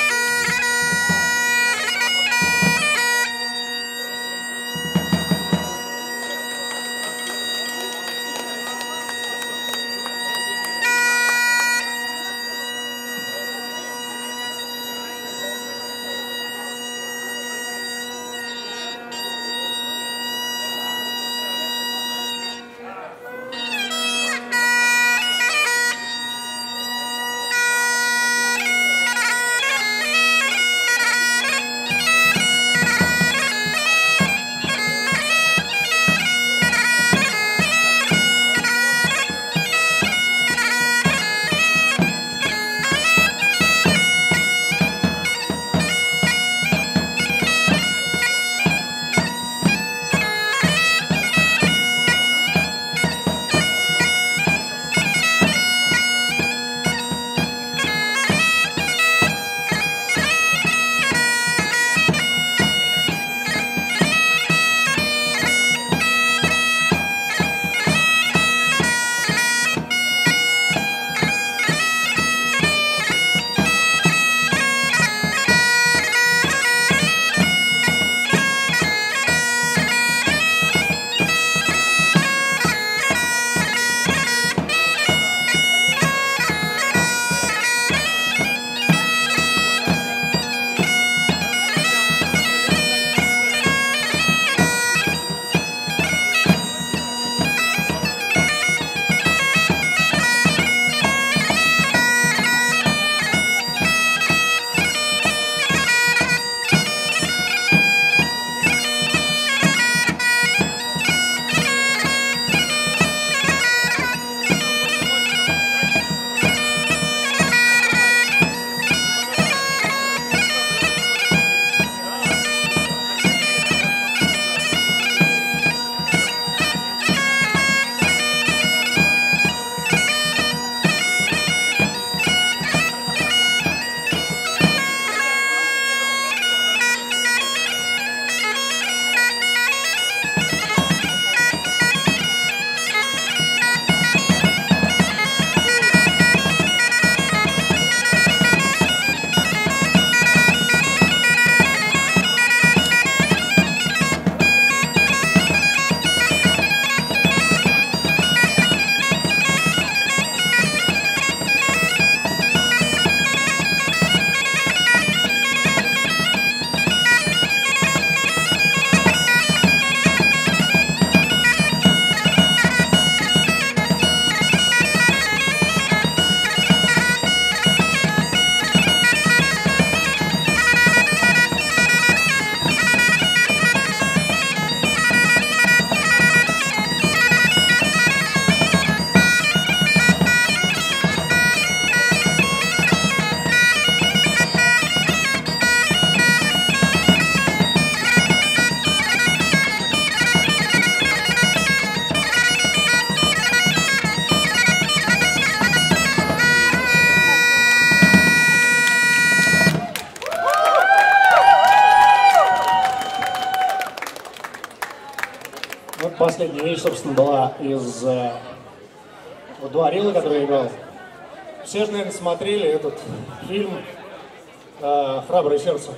последняя вещь, собственно, была из э, вот два рила, которые я играл. Все же, наверное, смотрели этот фильм э, «Храброе сердце».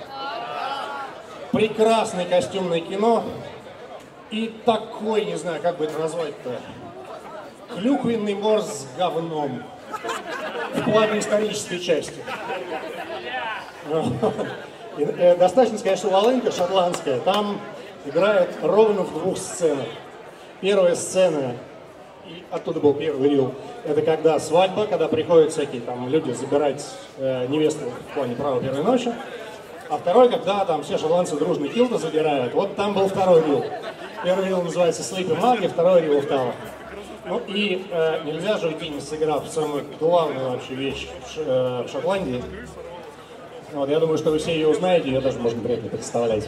Прекрасное костюмное кино и такой, не знаю, как бы это назвать-то, клюквенный морс с говном в плане исторической части. И, э, достаточно сказать, что волынка шотландская, там играют ровно в двух сценах. Первая сцена, и оттуда был первый рил, это когда свадьба, когда приходят всякие там люди забирать э, невесту в плане права первой ночи. А второй, когда там все шотландцы дружно килты задирают, вот там был второй рил. Первый рил называется Sleeping Mag, второй рил Tower. Ну и э, нельзя же уйти, не сыграв самую главную вообще вещь в, Ш, э, в Шотландии. Вот, я думаю, что вы все ее узнаете, ее даже можно вряд ли представлять.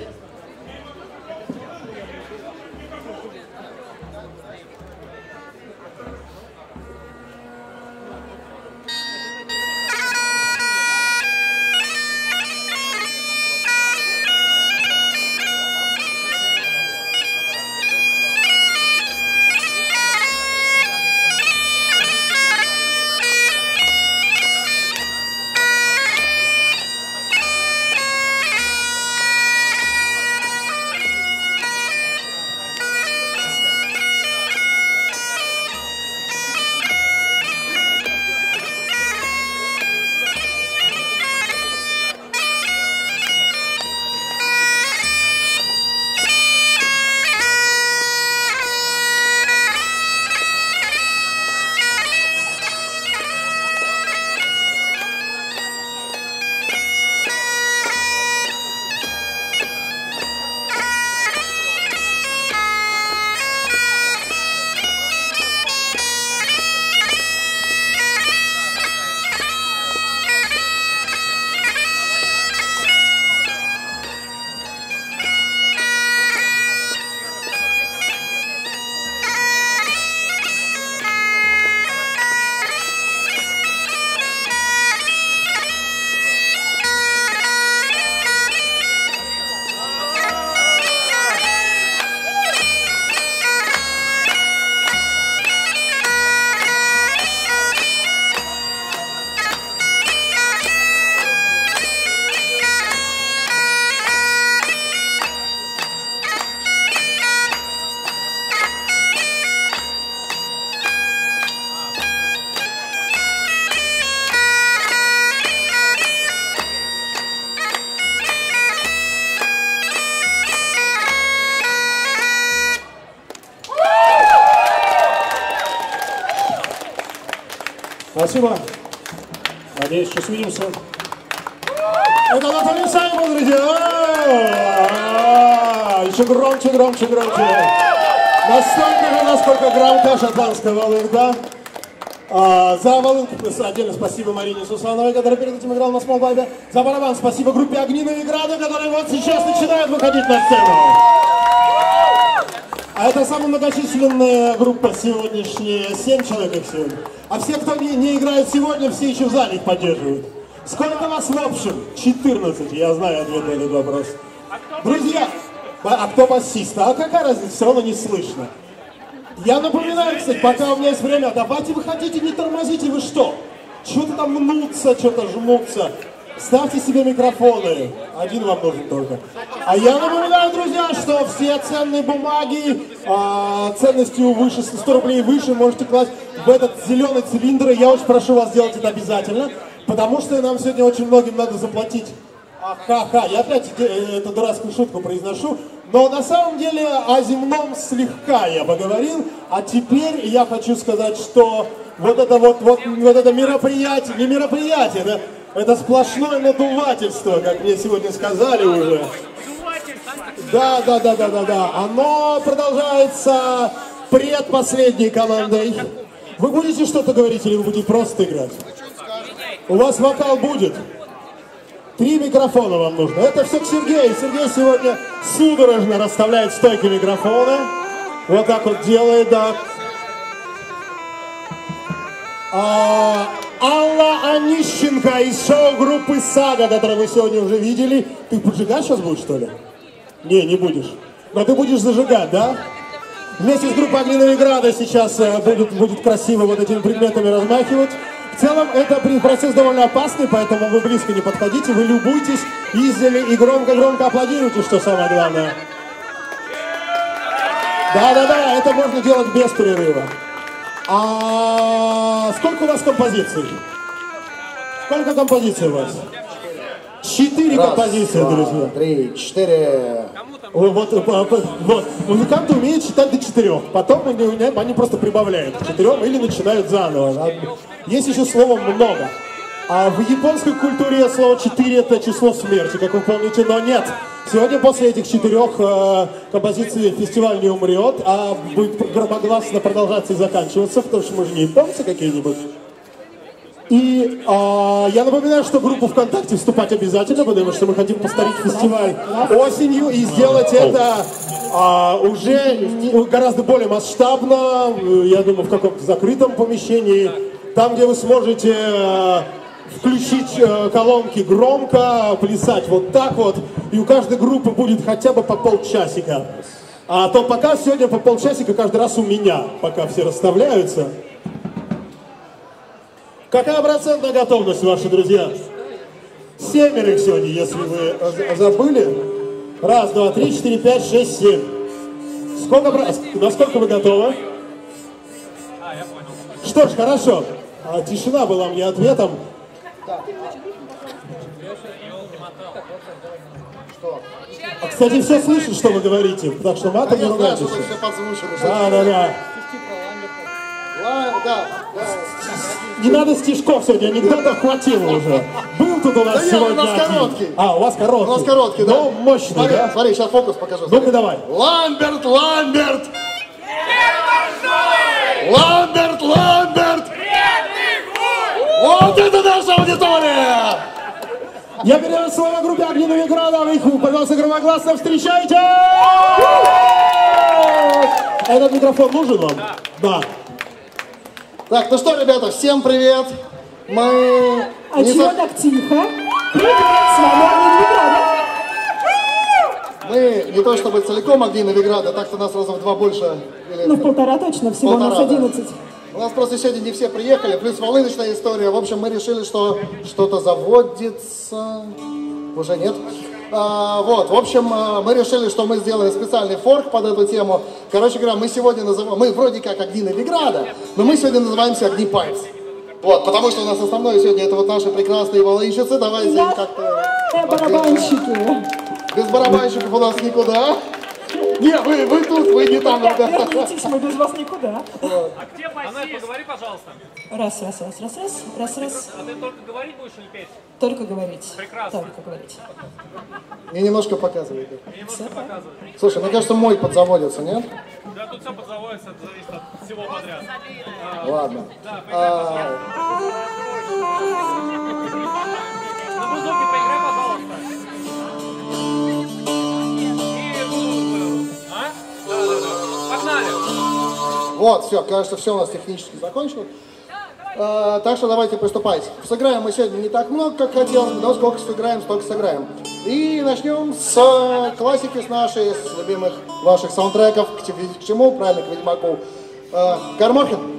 Спасибо. Надеюсь, сейчас увидимся. Это Наталья Саймон, друзья! Еще громче, громче, громче. Настолько же, насколько громка шотландская волынка. А, за волынку отдельно спасибо Марине Сусановой, которая перед этим играла на смолл-бабе. За барабан спасибо группе Огни Новиграда, которые вот сейчас начинают выходить на сцену. А это самая многочисленная группа сегодняшняя, семь человек их сегодня. А все, кто не, не играет сегодня, все еще в зале их поддерживают. Сколько вас в общем? четырнадцать, я знаю ответ на этот вопрос. Друзья, а кто басист? А какая разница, все равно не слышно. Я напоминаю, кстати, пока у меня есть время, давайте выходите, не тормозите, вы что? Что-то там мнутся, что-то жмутся. Ставьте себе микрофоны, один вам нужен только. А я напоминаю, друзья, что все ценные бумаги а, ценностью выше сто рублей выше можете класть в этот зеленый цилиндр. И я очень прошу вас сделать это обязательно, потому что нам сегодня очень многим надо заплатить. Ха-ха, я опять эту дурацкую шутку произношу. Но на самом деле о земном слегка я поговорил, а теперь я хочу сказать, что вот это вот, вот, вот это мероприятие, не мероприятие, это, это сплошное надувательство, как мне сегодня сказали уже. Да, да, да, да, да, да. Оно продолжается предпоследней командой. Вы будете что-то говорить или вы будете просто играть? У вас вокал будет. Три микрофона вам нужно. Это все к Сергею. Сергей сегодня судорожно расставляет стойки микрофона. Вот так вот делает, да. А, Алла Онищенко из шоу-группы «Сага», которую вы сегодня уже видели. Ты поджигать сейчас будешь, что ли? Не, не будешь. Но ты будешь зажигать, да? Вместе с группой Огни Новиграда сейчас будет, будет красиво вот этими предметами размахивать. В целом, это процесс довольно опасный, поэтому вы близко не подходите, вы любуйтесь, издали и громко-громко аплодируйте, что самое главное. Да-да-да, это можно делать без перерыва. А сколько у вас композиций? Сколько композиций у вас? Четыре Раз, композиции, два, друзья. Три, четыре. Вот, вот, вот. Музыканты умеют считать до четырех. Потом они, они просто прибавляют к четырем или начинают заново. Есть еще слово «много». А в японской культуре слово «четыре» — это число смерти, как вы помните, но нет. Сегодня после этих четырех э, композиций фестиваль не умрет, а будет громогласно продолжаться и заканчиваться, потому что мы же не японцы какие-нибудь. И э, я напоминаю, что в группу ВКонтакте вступать обязательно, потому что мы хотим повторить фестиваль осенью и сделать это э, уже не, гораздо более масштабно, я думаю, в каком-то закрытом помещении, там, где вы сможете э, включить э, колонки громко, плясать вот так вот, и у каждой группы будет хотя бы по полчасика. А то пока сегодня по полчасика каждый раз у меня, пока все расставляются. Какая процентная готовность, ваши друзья? Семеро сегодня, если вы забыли. Раз, два, три, четыре, пять, шесть, семь. Сколько, насколько вы готовы? Что ж, хорошо. А, тишина была мне ответом. А, кстати, все слышат, что вы говорите, так что матом не ругайтесь. Да, да, да. Да, да. Не надо стишков сегодня, анекдотов хватило уже. Был тут у нас да сегодня. Нет, у нас короткий. А, у вас короткий. У нас короткий, да. Ну, мощный, смотри, да? Смотри, сейчас фокус покажу. Ну-ка, давай. Ламберт, Ламберт! Ламберт, Ламберт! Вот это наша аудитория! Я передаю слово группе Огни Новиграда. Вы их, пожалуйста, громогласно встречайте! Этот микрофон нужен вам? Да. Да. Так, ну что, ребята, всем привет! Мы... А чего за... так тихо? Привет, с вами Огни Новиграда. Мы не то чтобы целиком Огни Новиграда, так-то нас раза в два больше. Или... Ну, в полтора точно, всего полтора, нас одиннадцать. Да. У нас просто сегодня не все приехали, плюс волыночная история. В общем, мы решили, что что-то заводится. Уже нет. А, вот, в общем, мы решили, что мы сделаем специальный форк под эту тему. Короче говоря, мы сегодня называем, мы вроде как Огни Новиграда, но мы сегодня называемся Огни Пайпс. Вот, потому что у нас основное сегодня это вот наши прекрасные волынщицы. Давайте да. как-то... Да, барабанщики. Без барабанщиков у нас никуда. Не, вы, вы тут, вы не там, ребята. Вернитесь, мы без вас никуда. Вот. А где басист? Поговори, пожалуйста. Раз, раз, раз, раз, раз, раз, раз. А ты только говорить будешь или петь? Только говорить. Прекрасно. Только говорить. Мне немножко показывайте. Мне немножко показывать. Слушай, мне кажется, мой подзаводится, нет? Да, тут все подзаводится, это зависит от всего подряд. Ладно. Да, прекрасно. На музыке поиграй, пожалуйста. Погнали! Вот, все, кажется, все у нас технически закончилось. А, так что давайте приступайте. Сыграем мы сегодня не так много, как хотелось бы, но сколько сыграем, столько сыграем. И начнем с классики, с нашей, с любимых ваших саундтреков. К, к чему? Правильно, к Ведьмаку. А, Гармохин.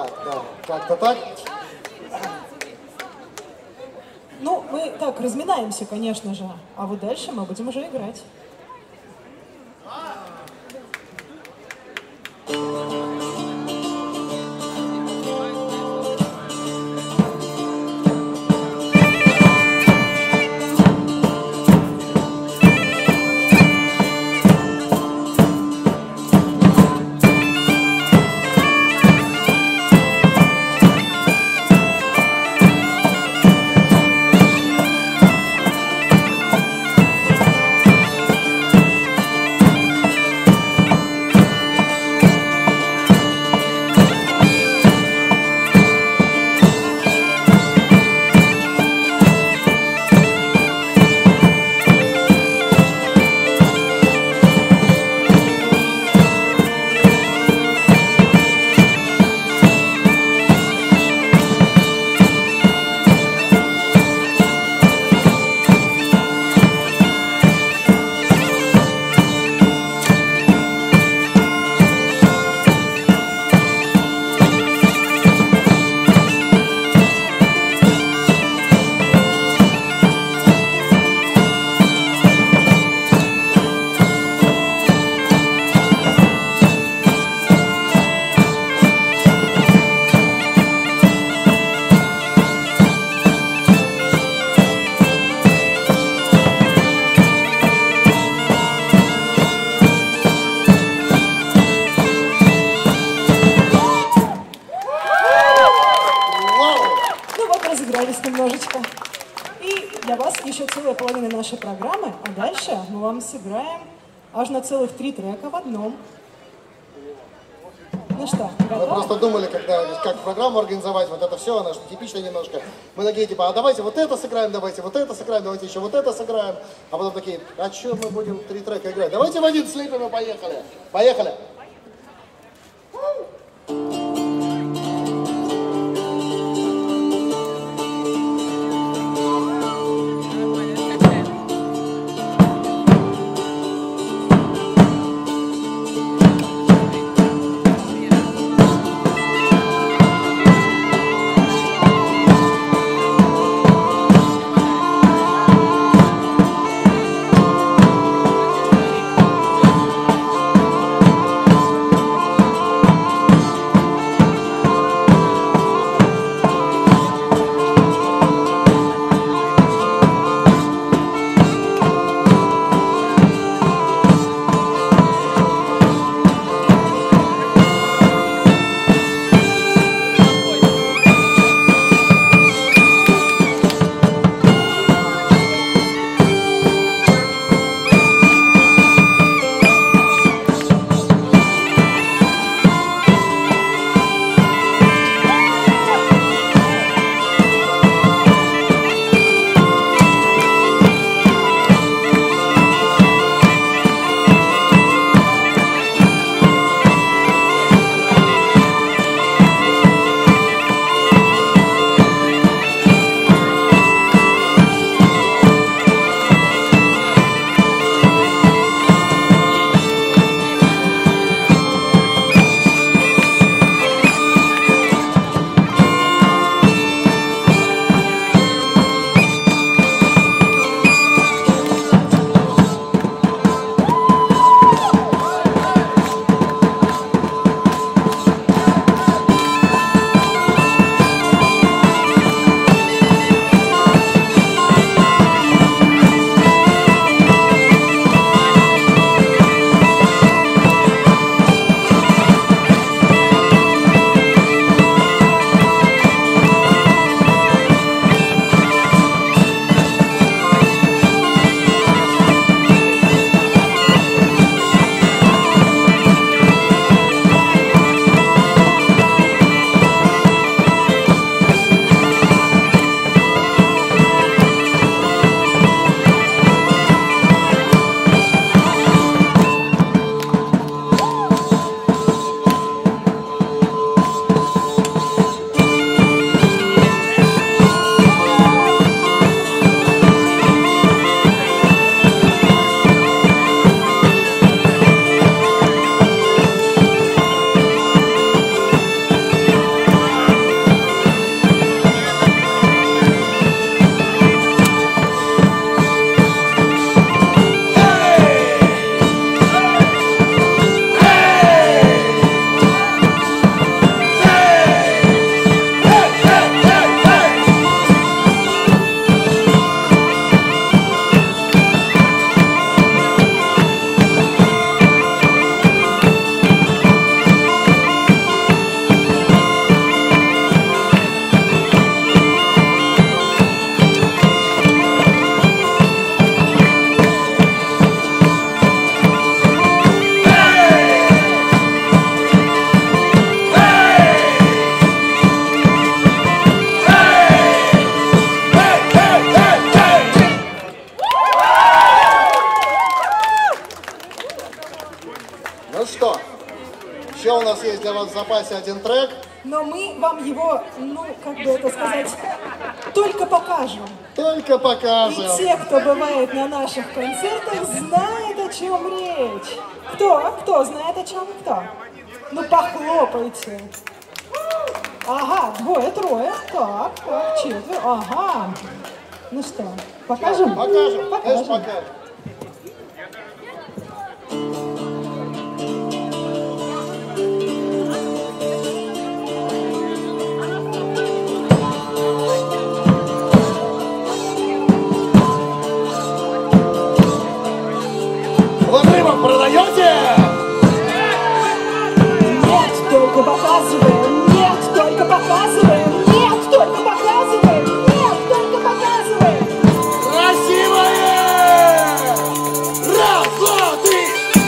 Да, да, как-то так. Ну, мы так разминаемся, конечно же, а вот дальше мы будем уже играть. Немножечко. И для вас еще целая половина нашей программы, а дальше мы вам сыграем аж на целых три трека в одном. Ну что, готовы? Мы просто думали, когда, как программу организовать, вот это все, она же типичная немножко. Мы такие, типа, а давайте вот это сыграем, давайте вот это сыграем, давайте еще вот это сыграем. А потом такие, а что мы будем три трека играть? Давайте в один слепим и поехали. Поехали. Thank you. нас в запасе один трек. Но мы вам его, ну, как бы это сказать, только покажем. Только покажем. И те, кто бывает на наших концертах, знают, о чем речь. Кто? Кто знает, о чем? Кто? Ну, похлопайте. Ага, двое, трое. Так, так, четверо. Ага. Ну что, покажем? Покажем, покажем. конечно, покажем. Вот рыбок продаете? Нет, только показываем. Нет, только показываем. Нет, только показываем. Нет, только показываем. Красивое! Раз, два, три!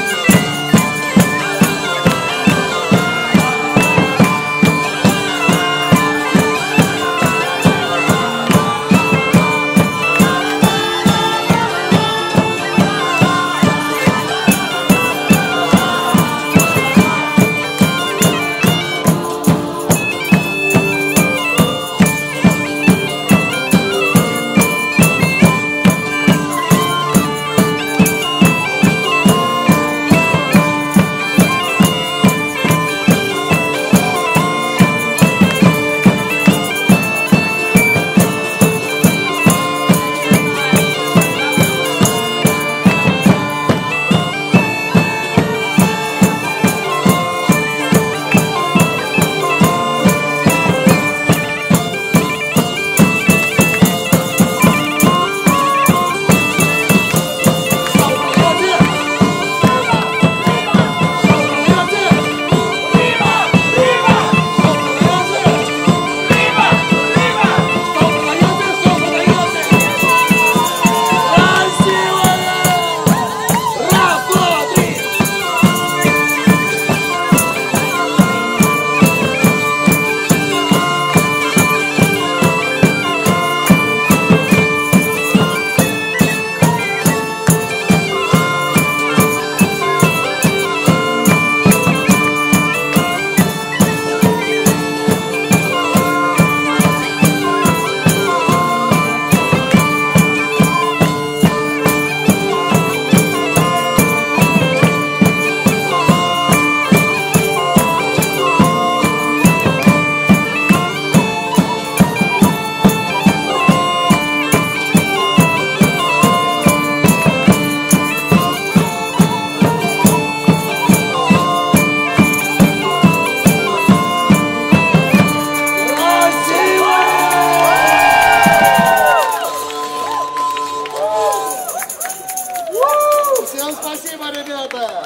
Всем спасибо, ребята!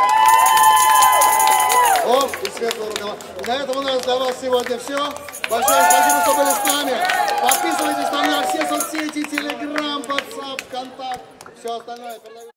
О, и светлого рукава. На этом у нас для вас сегодня все. Большое спасибо, что были с нами. Подписывайтесь на меня все соцсети, Телеграм, WhatsApp, ВКонтакт. Все остальное.